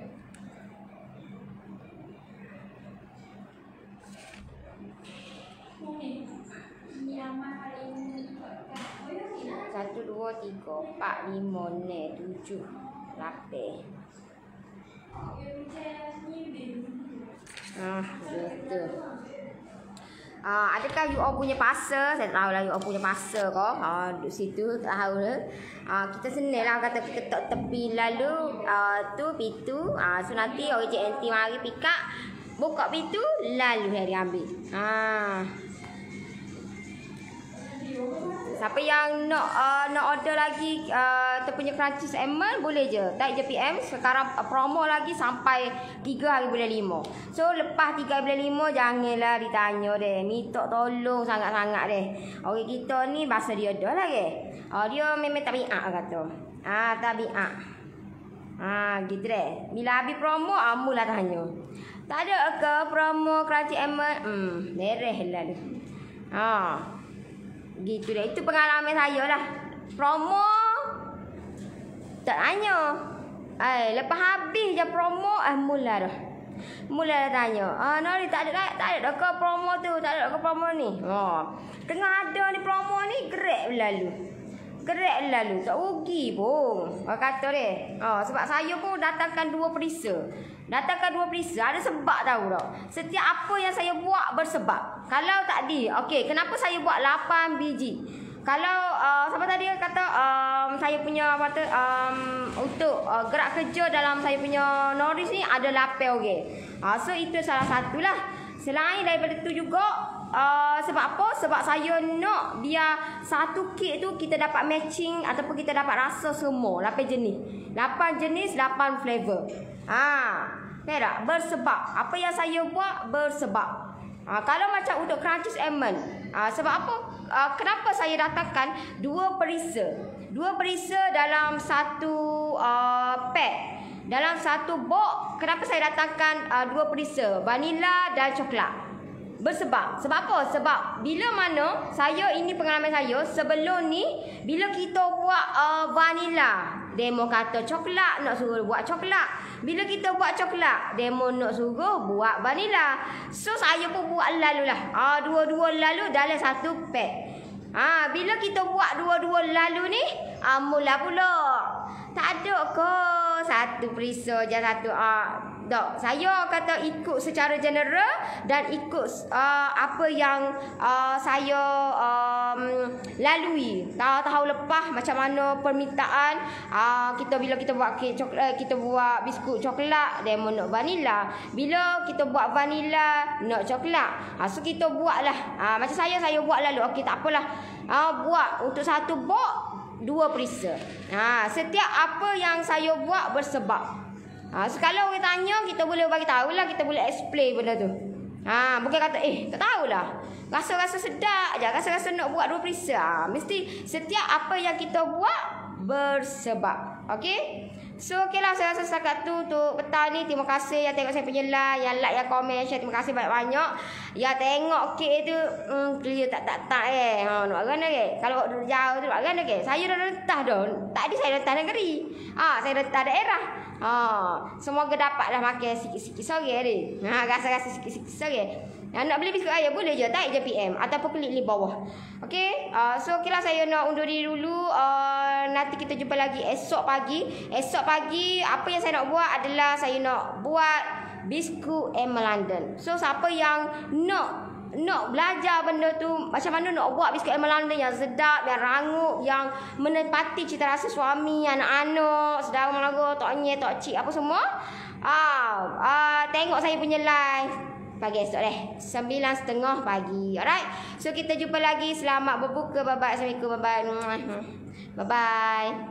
Satu, dua, tiga, empat, lima, enam, tujuh, lapan. Ah, betul. Ah, adakah you all punya pasal? Saya tahu lah you all punya pasal kau. Ah, duduk situ tak tahu lah. Ah, kita senang lah kata ketok tepi lalu ah, tu pintu. Ah, so nanti orang J N T mari pick up, buka pintu lalu hari ambil. Ah. Siapa yang nak uh, nak order lagi uh, tu punya crunchy salmon boleh je. Type je P M. Sekarang uh, promo lagi sampai tiga hari bulan lima. So lepas tiga hari bulan lima janganlah ditanya deh. Minta tolong sangat-sangat deh. Orang kita ni bahasa dia dah lah ke. Oh, dia memang tak biak kata. Ah, tak biak. Ah, gitu deh. Bila habis promo amulah tanya. Tak ada ke promo crunchy salmon? Hmm, beres lah tu. Ah. Gitu dah. Itu pengalaman saya lah. Promo tak tanya. Eh, lepas habis je promo eh mula dah. Mula dah tanya. Ah, Nori tak ada tak ada dah ke promo tu? Tak ada dah ke promo ni? Oh. Tengah ada ni promo ni gerak berlalu. Gerak berlalu. Tak rugi pun. Orang kata dia. Oh, sebab saya pun datangkan dua perisa. Datangkan dua perisa. Ada sebab tahu tak? Setiap apa yang saya buat bersebab. Kalau tadi, okey, kenapa saya buat lapan biji? Kalau uh, siapa tadi kata um, saya punya apa tu um, untuk uh, gerak kerja dalam saya punya Noris ni ada lapan orang. Uh, so itu salah satulah. Selain daripada tu juga uh, sebab apa? Sebab saya nak biar satu kek tu kita dapat matching ataupun kita dapat rasa semua lapan jenis. lapan jenis, lapan flavor. Ah, tak bersebab. Apa yang saya buat bersebab. Ah, kalau macam untuk crunchy salmon, ah, sebab apa? Ah, kenapa saya datangkan dua perisa? Dua perisa dalam satu uh, pack. Dalam satu box, kenapa saya datangkan uh, dua perisa? Vanilla dan coklat. Bersebab. Sebab apa? Sebab bila mana saya, ini pengalaman saya, sebelum ni bila kita buat uh, vanilla, demo kata coklat, nak suruh buat coklat. Bila kita buat coklat, demo nak suruh buat vanilla. So saya pun buat lalu lah. Ah, dua-dua lalu dalam satu pack. Ah, bila kita buat dua-dua lalu ni, ah, mula pula. Tak ada ke satu perisa je satu. Ah, tak. Saya kata ikut secara general dan ikut uh, apa yang uh, saya um, lalui. Tahu-tahu lepas macam mana permintaan uh, kita bila kita buat kek coklat, kita buat biskut coklat, demo nak vanilla. Bila kita buat vanilla, nak coklat. Uh, so kita buatlah. Uh, macam saya saya buat lalu. Okey, tak apalah. Uh, buat untuk satu box dua perisa. Ha, setiap apa yang saya buat bersebab. Ha, so kalau orang tanya, kita boleh bagi tahu lah, kita boleh explain benda tu. Ha, bukan kata eh tak tahulah. Rasa-rasa sedap aja, rasa-rasa nak buat dua perisa. Ha, mesti setiap apa yang kita buat bersebab. Okey? So okeylah, saya rasa setakat tu untuk petang ni. Terima kasih yang tengok saya punya live, yang like, yang komen, share. Terima kasih banyak-banyak. Yang tengok kek tu hmm, clear tak tak tak eh. Ha, nak kan ke? Kalau jauh tu nak kan ke? Saya dah rentah dah. Tadi saya rentah negeri. Ah, ha, saya rentah daerah. Ha, semoga dapatlah makan sikit-sikit sore ni. Ha, rasa-rasa sikit-sikit sore. Yang nak beli biskut ayam boleh je, type je P M ataupun klik link bawah. Okey, uh, so okeylah, saya nak undur diri dulu. Uh, nanti kita jumpa lagi esok pagi. Esok pagi apa yang saya nak buat adalah saya nak buat biskut Emma London. So siapa yang nak nak belajar benda tu, macam mana nak buat biskut Emma London yang sedap, yang rangup, yang menepati cita rasa suami, anak-anak, saudara mara, tok nyek, tok cik apa semua. Ah, uh, uh, tengok saya punya live pagi esok deh, sembilan setengah pagi. Alright, so kita jumpa lagi. Selamat berbuka. Bye bye. Assalamualaikum. Bye bye. Bye bye.